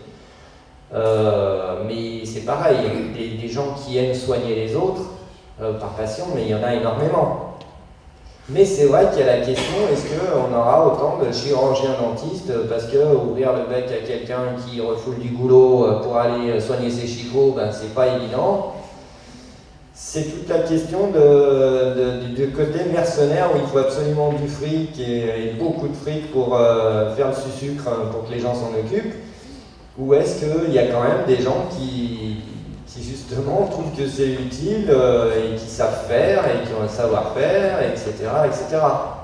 A: Euh, mais c'est pareil, des, des gens qui aiment soigner les autres euh, par passion, mais il y en a énormément. Mais c'est vrai qu'il y a la question, est-ce qu'on aura autant de chirurgiens-dentistes parce que ouvrir le bec à quelqu'un qui refoule du goulot pour aller soigner ses chicots, ben, c'est pas évident. C'est toute la question de, de, du côté mercenaire où il faut absolument du fric et, et beaucoup de fric pour euh, faire le sucre pour que les gens s'en occupent. Ou est-ce qu'il y a quand même des gens qui, qui justement trouvent que c'est utile euh, et qui savent faire et qui ont un savoir-faire, et cetera, et cetera.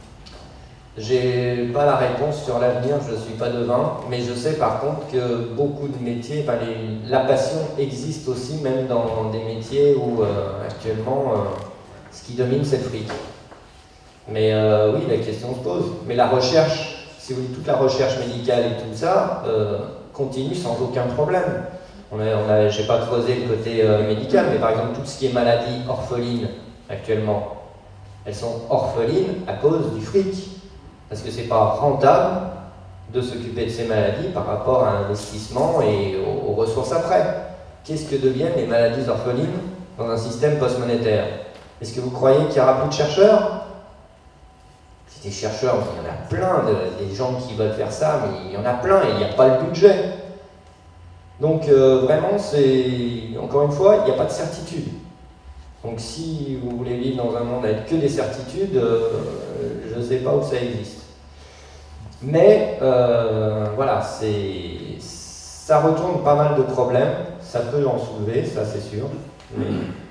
A: J'ai pas la réponse sur l'avenir, je ne suis pas devin, mais je sais par contre que beaucoup de métiers, enfin les, la passion existe aussi même dans des métiers où euh, actuellement euh, ce qui domine c'est le fric. Mais euh, oui, la question se pose. Mais la recherche, si vous voulez, toute la recherche médicale et tout ça, euh, continue sans aucun problème. On a, on a, je n'ai pas creusé le côté euh, médical, mais par exemple, tout ce qui est maladie orpheline actuellement, elles sont orphelines à cause du fric. Parce que ce n'est pas rentable de s'occuper de ces maladies par rapport à l'investissement et aux, aux ressources après. Qu'est-ce que deviennent les maladies orphelines dans un système post-monétaire? Est-ce que vous croyez qu'il n'y aura plus de chercheurs? Des chercheurs, il y en a plein, de, des gens qui veulent faire ça, mais il y en a plein et il n'y a pas le budget. Donc euh, vraiment, c'est encore une fois, il n'y a pas de certitude. Donc si vous voulez vivre dans un monde avec que des certitudes, euh, je ne sais pas où ça existe. Mais euh, voilà, c'est, ça retourne pas mal de problèmes, ça peut en soulever, ça c'est sûr. Mais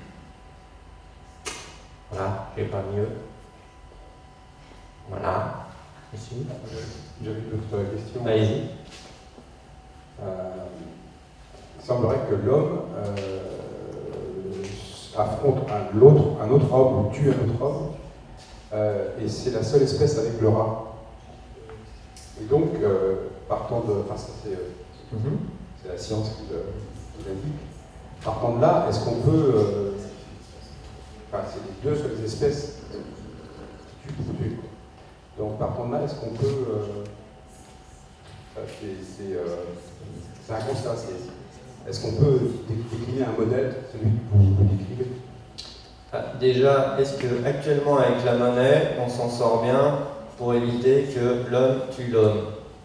A: voilà, j'ai pas mieux. Voilà. Ici.
H: J'avais d'autres questions.
A: Allez-y.
H: Euh, il semblerait que l'homme euh, affronte un, l'autre, un autre homme ou tue un autre homme, euh, et c'est la seule espèce avec le rat. Et donc, euh, partant de. Enfin, ça c'est, euh, mm-hmm. c'est la science qui l'indique. Partant de là, est-ce qu'on peut. Euh, enfin, c'est les deux seules espèces qui tuent pour tuer. Donc, partant de là, est-ce qu'on peut. Euh, c'est, c'est, euh, c'est un constat. C'est, est-ce qu'on peut décliner un modèle, celui que vous, vous décrivez?
A: Ah, déjà, est-ce que actuellement avec la monnaie, on s'en sort bien pour éviter que l'homme tue l'homme?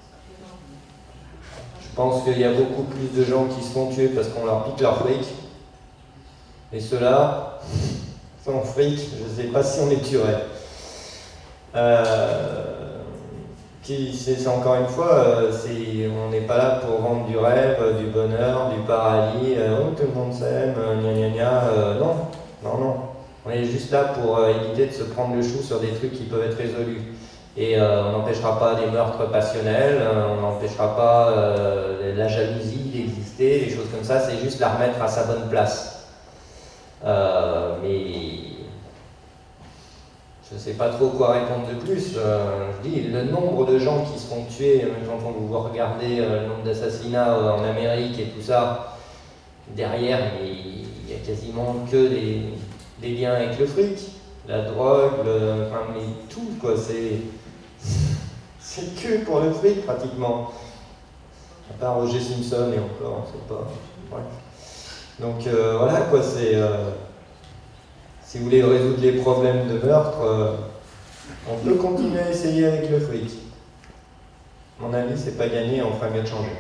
A: Je pense qu'il y a beaucoup plus de gens qui se font tuer parce qu'on leur pique leur fric. Et ceux-là, sans fric, je ne sais pas si on les tuerait. Euh, qui, c'est, c'est encore une fois, euh, c'est, on n'est pas là pour vendre du rêve, du bonheur, du paradis, euh, oh tout le monde s'aime, gna gna gna, euh, non, non, non. On est juste là pour euh, éviter de se prendre le chou sur des trucs qui peuvent être résolus. Et euh, on n'empêchera pas des meurtres passionnels, euh, on n'empêchera pas euh, la jalousie d'exister, des choses comme ça, c'est juste la remettre à sa bonne place. Euh, mais je ne sais pas trop quoi répondre de plus. Euh, je dis, le nombre de gens qui se font tuer, quand on vous regardez euh, le nombre d'assassinats euh, en Amérique et tout ça, derrière, il n'y a quasiment que des, des liens avec le fric, la drogue, le, enfin, mais tout, quoi. C'est, c'est que pour le fric, pratiquement. À part Roger Simpson et encore, c'est pas... Bref. Donc euh, voilà, quoi, c'est... Euh, si vous voulez résoudre les problèmes de meurtre, euh, on peut continuer à essayer avec le fric. À mon avis, c'est pas gagné, on fera mieux de changer.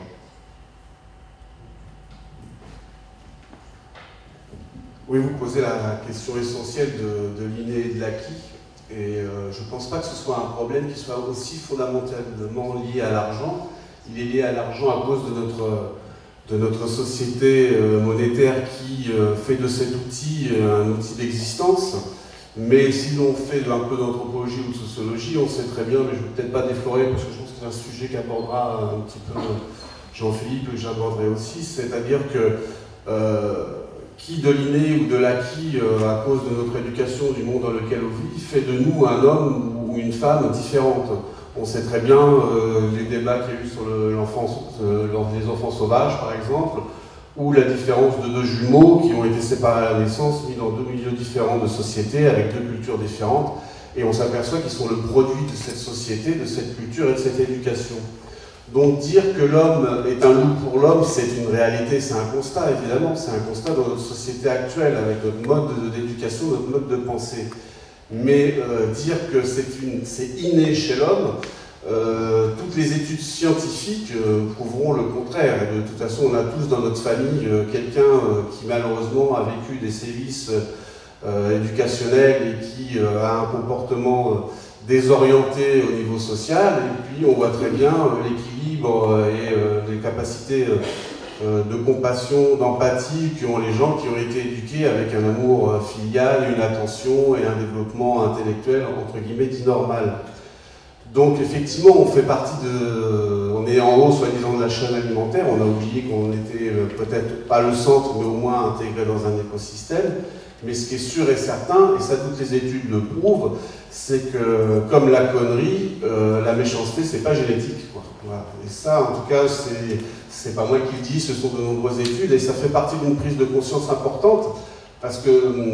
I: Oui, vous posez la question essentielle de, de l'inné et de l'acquis. Et euh, je ne pense pas que ce soit un problème qui soit aussi fondamentalement lié à l'argent. Il est lié à l'argent à cause de notre, de notre société euh, monétaire qui euh, fait de cet outil euh, un outil d'existence. Mais si l'on fait un peu d'anthropologie ou de sociologie, on sait très bien, mais je ne vais peut-être pas déflorer parce que je pense que c'est un sujet qu'abordera un petit peu Jean-Philippe, que j'aborderai aussi, c'est-à-dire que euh, qui de l'inné ou de l'acquis, euh, à cause de notre éducation, du monde dans lequel on vit, fait de nous un homme ou une femme différente. On sait très bien euh, les débats qu'il y a eu sur le, l'enfance, euh, les enfants sauvages, par exemple, ou la différence de deux jumeaux qui ont été séparés à la naissance, mis dans deux milieux différents de société, avec deux cultures différentes, et on s'aperçoit qu'ils sont le produit de cette société, de cette culture et de cette éducation. Donc dire que l'homme est un loup pour l'homme, c'est une réalité, c'est un constat évidemment, c'est un constat dans notre société actuelle, avec notre mode d'éducation, notre mode de pensée. Mais euh, dire que c'est inné chez l'homme, euh, toutes les études scientifiques euh, prouveront le contraire. Et de toute façon, on a tous dans notre famille euh, quelqu'un euh, qui malheureusement a vécu des sévices euh, éducationnels et qui euh, a un comportement euh, désorienté au niveau social. Et puis on voit très bien euh, l'équilibre euh, et euh, les capacités euh, euh, de compassion, d'empathie qu'ont les gens qui ont été éduqués avec un amour euh, filial, une attention et un développement intellectuel entre guillemets dit normal. Donc effectivement, on fait partie de... On est en haut, soi-disant, de la chaîne alimentaire. On a oublié qu'on était euh, peut-être pas le centre, mais au moins intégré dans un écosystème. Mais ce qui est sûr et certain, et ça toutes les études le prouvent, c'est que, comme la connerie, euh, la méchanceté, c'est pas génétique, quoi. Voilà. Et ça, en tout cas, c'est pas moi qui le dis, ce sont de nombreuses études, et ça fait partie d'une prise de conscience importante, parce que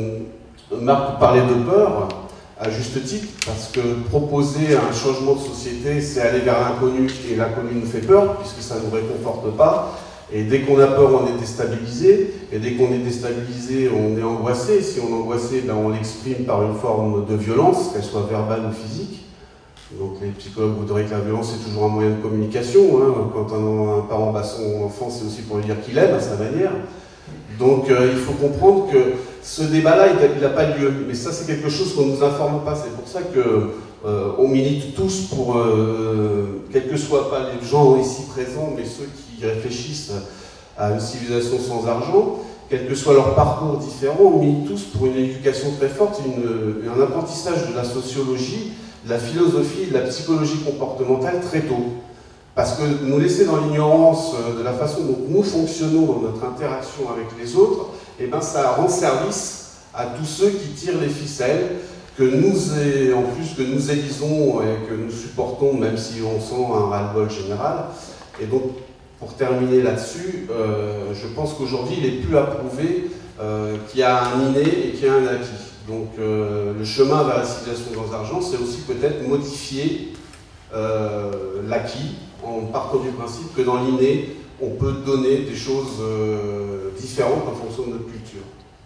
I: euh, Marc parlait de peur, à juste titre, parce que proposer un changement de société, c'est aller vers l'inconnu, et l'inconnu nous fait peur, puisque ça ne nous réconforte pas, et dès qu'on a peur, on est déstabilisé, et dès qu'on est déstabilisé, on est angoissé. Si on est angoissé, ben on l'exprime par une forme de violence, qu'elle soit verbale ou physique. Donc les psychologues voudraient que la violence est toujours un moyen de communication. Hein. Quand un, un parent bat son enfant, c'est aussi pour lui dire qu'il aime à sa manière. Donc euh, il faut comprendre que ce débat-là, il n'a pas lieu. Mais ça, c'est quelque chose qu'on ne nous informe pas. C'est pour ça que euh, on milite tous pour, euh, quels que soient pas les gens ici présents, mais ceux qui réfléchissent à une civilisation sans argent, quel que soit leur parcours différent, on milite tous pour une éducation très forte, une, un apprentissage de la sociologie, de la philosophie, de la psychologie comportementale très tôt. Parce que nous laisser dans l'ignorance de la façon dont nous fonctionnons dans notre interaction avec les autres, eh ben ça rend service à tous ceux qui tirent les ficelles, que nous, en plus que nous élisons et que nous supportons, même si on sent un ras-le-bol général. Et donc, pour terminer là-dessus, euh, je pense qu'aujourd'hui, il est plus à prouver euh, qu'il y a un inné et qu'il y a un acquis. Donc, euh, le chemin vers la civilisation sans argent, c'est aussi peut-être modifier euh, l'acquis, en partant du principe que dans l'inné, on peut donner des choses euh, différentes en fonction de notre culture.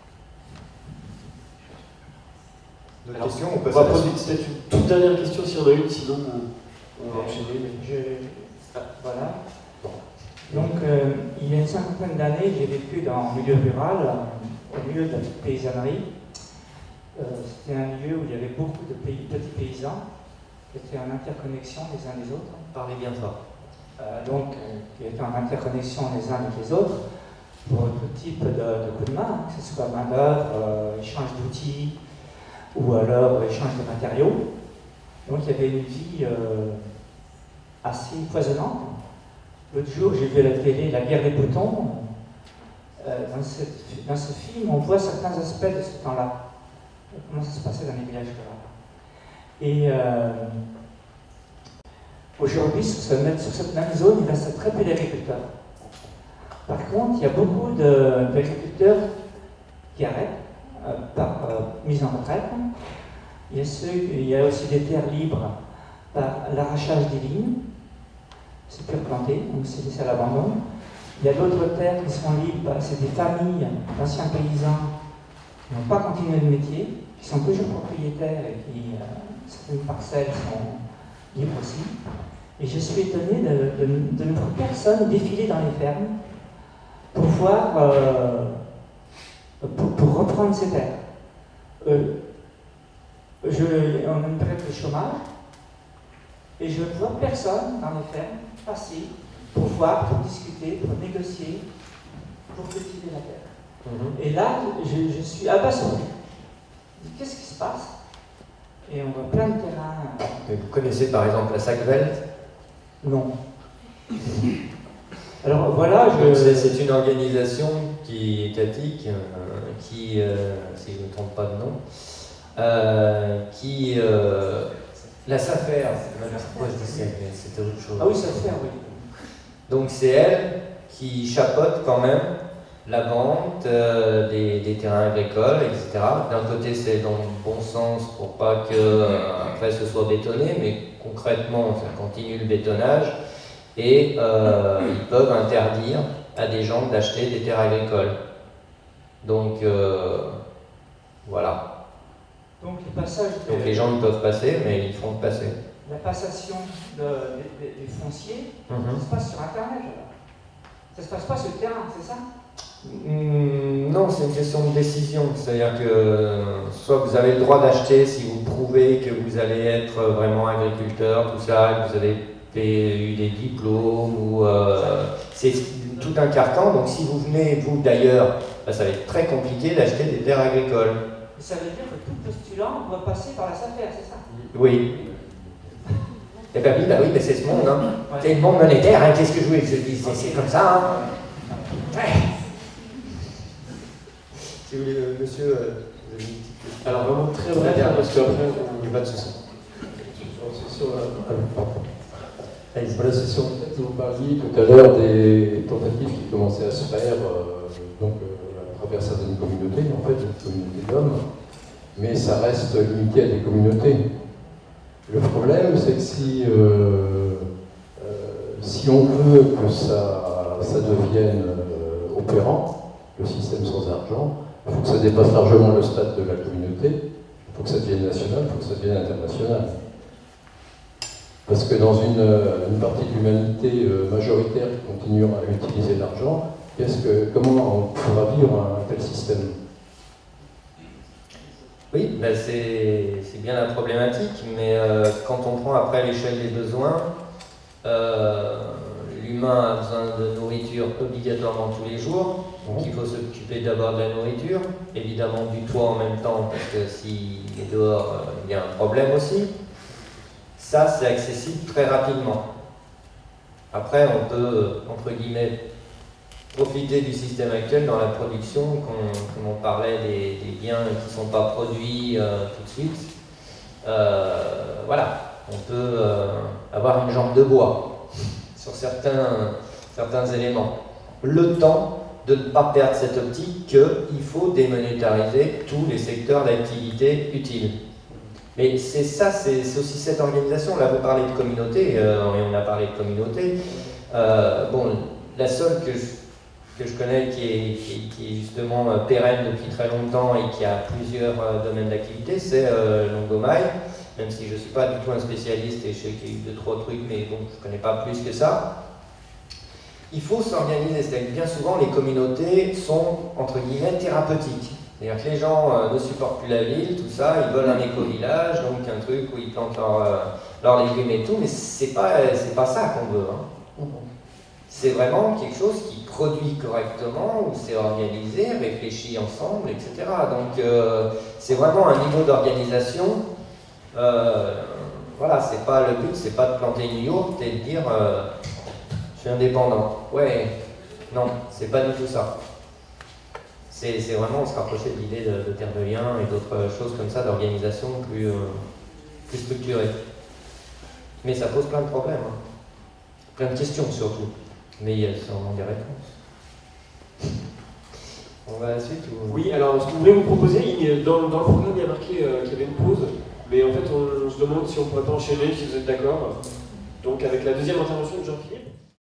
A: D'autres questions, on
G: On
A: passe
G: va
A: à la
G: poser
A: suite.
G: peut-être une toute dernière question s'il y en a une, sinon on va
E: Euh,
G: enchaîner.
E: je- ah, voilà. Donc, euh, il y a une cinquantaine d'années, j'ai vécu dans le milieu rural, euh, au milieu de la petite paysannerie. Euh, C'était un lieu où il y avait beaucoup de pays, petits paysans qui étaient en interconnexion les uns les autres.
A: Parlez bien fort.
E: Euh, donc, euh, qui étaient en interconnexion les uns avec les autres pour tout type de, de coup de main, que ce soit main-d'œuvre, euh, échange d'outils ou alors échange de matériaux. Donc, il y avait une vie euh, assez foisonnante. L'autre jour, j'ai vu à la télé La guerre des boutons. Euh, dans, cette, dans ce film, on voit certains aspects de ce temps-là. Comment ça se passait dans les villages ruraux.
J: Et euh, aujourd'hui, sur, ce, sur cette même zone, il reste très peu d'agriculteurs. Par contre, il y a beaucoup d'agriculteurs qui arrêtent euh, par euh, mise en retraite. Il y, a ceux, il y a aussi des terres libres par l'arrachage des lignes. C'est plus replanté, donc c'est laissé à l'abandon. Il y a d'autres terres qui sont libres, c'est des familles d'anciens paysans qui n'ont pas continué le métier, qui sont toujours propriétaires et qui, euh, certaines parcelles sont libres aussi. Et je suis étonné de, de, de ne voir personne défiler dans les fermes pour voir, euh, pour, pour reprendre ces terres. Euh, je, on a une période de chômage et je ne vois personne dans les fermes passer pour voir, pour discuter, pour négocier, pour cultiver la terre. Mm-hmm. Et là, je, je suis abasourdi. Qu'est-ce qui se passe? Et on voit plein de terrains.
A: Et vous connaissez par exemple la Sackveld?
J: Non. Alors voilà, je...
A: c'est une organisation qui est étatique, euh, qui, euh, si je ne me trompe pas de nom, euh, qui... Euh, la Safer, pourquoi je dis ça? C'était autre chose.
J: Ah oui, Safer, oui.
A: Donc c'est elle qui chapeaute quand même la vente euh, des, des terrains agricoles, et cetera. D'un côté, c'est dans le bon sens pour pas que euh, après ce soit bétonné, mais concrètement, ça continue le bétonnage et euh, ils peuvent interdire à des gens d'acheter des terres agricoles. Donc euh, voilà.
J: Donc, les passages de...
A: Donc les gens ils peuvent passer, mais ils font passer.
J: La passation de, des, des fonciers,
A: mm-hmm.
J: ça se passe sur Internet alors. Ça se passe pas sur le terrain, c'est ça?
A: Mmh, non, c'est une question de décision. C'est-à-dire que euh, soit vous avez le droit d'acheter si vous prouvez que vous allez être vraiment agriculteur, tout ça, que vous avez eu des diplômes, ou euh, c'est tout un carcan. Donc si vous venez, vous d'ailleurs, bah, ça va être très compliqué d'acheter des terres agricoles.
J: Ça veut dire que tout postulant doit passer par la Safer, c'est ça?
A: Oui. Et bien oui, bah oui, mais c'est ce monde, hein. Ouais. C'est le monde monétaire, hein. Qu'est-ce que je voulais que je dise? C'est comme ça, hein. Ouais. Si vous voulez, euh, monsieur, euh, vous avez une petite question.
G: Alors vraiment très bref, parce qu'après,
A: il n'y a pas de souci.
K: Sur la session, vous parliez tout à l'heure des tentatives qui commençaient à se faire euh, donc, euh, à travers certaines communautés, en fait, une communauté d'hommes, mais ça reste limité à des communautés. Le problème, c'est que si, euh, euh, si on veut que ça, ça devienne euh, opérant, le système sans argent, il faut que ça dépasse largement le stade de la communauté, il faut que ça devienne national, il faut que ça devienne international. Parce que dans une, une partie de l'humanité euh, majoritaire qui continuera à utiliser l'argent, que, comment on pourra vivre un tel système?
A: Oui, ben c'est bien la problématique, mais euh, quand on prend après l'échelle des besoins, euh, l'humain a besoin de nourriture obligatoirement tous les jours, donc il faut s'occuper d'abord de la nourriture, évidemment du toit en même temps, parce que s'il est dehors, euh, il y a un problème aussi. Ça, c'est accessible très rapidement. Après, on peut, entre guillemets, profiter du système actuel dans la production, comme on parlait des, des biens qui ne sont pas produits euh, tout de suite. Euh, voilà, on peut euh, avoir une jambe de bois sur certains, certains éléments. Le temps de ne pas perdre cette optique qu'il faut démonétariser tous les secteurs d'activité utiles. Mais c'est ça, c'est aussi cette organisation. Là, vous parlez de communauté, euh, et on a parlé de communauté. Euh, bon, la seule que je, que je connais qui est, qui, qui est justement euh, pérenne depuis très longtemps et qui a plusieurs euh, domaines d'activité, c'est euh, Longomaille, même si je ne suis pas du tout un spécialiste et je sais qu'il y a eu deux, trois trucs, mais bon, je ne connais pas plus que ça. Il faut s'organiser, c'est-à-dire que bien souvent, les communautés sont, entre guillemets, thérapeutiques. C'est-à-dire que les gens euh, ne supportent plus la ville, tout ça, ils veulent un éco-village, donc un truc où ils plantent leurs euh, leur légumes et tout, mais c'est pas, c'est pas ça qu'on veut. Hein. C'est vraiment quelque chose qui produit correctement, où c'est organisé, réfléchi ensemble, et cetera. Donc euh, c'est vraiment un niveau d'organisation. Euh, voilà, c'est pas le but, c'est pas de planter une yourte et de dire euh, je suis indépendant. Ouais, non, c'est pas du tout ça. C'est vraiment se rapprocher de l'idée de, de terre de liens et d'autres choses comme ça, d'organisation plus, euh, plus structuré. Mais ça pose plein de problèmes, hein. Plein de questions surtout. Mais il y a sûrement des réponses. On va à la suite ou...
L: Oui, alors ce que vous voulez vous proposer, il, dans, dans le programme il y a marqué euh, qu'il y avait une pause, mais en fait on, on se demande si on ne pourrait pas enchaîner, si vous êtes d'accord. Donc avec la deuxième intervention de Jean-Philippe.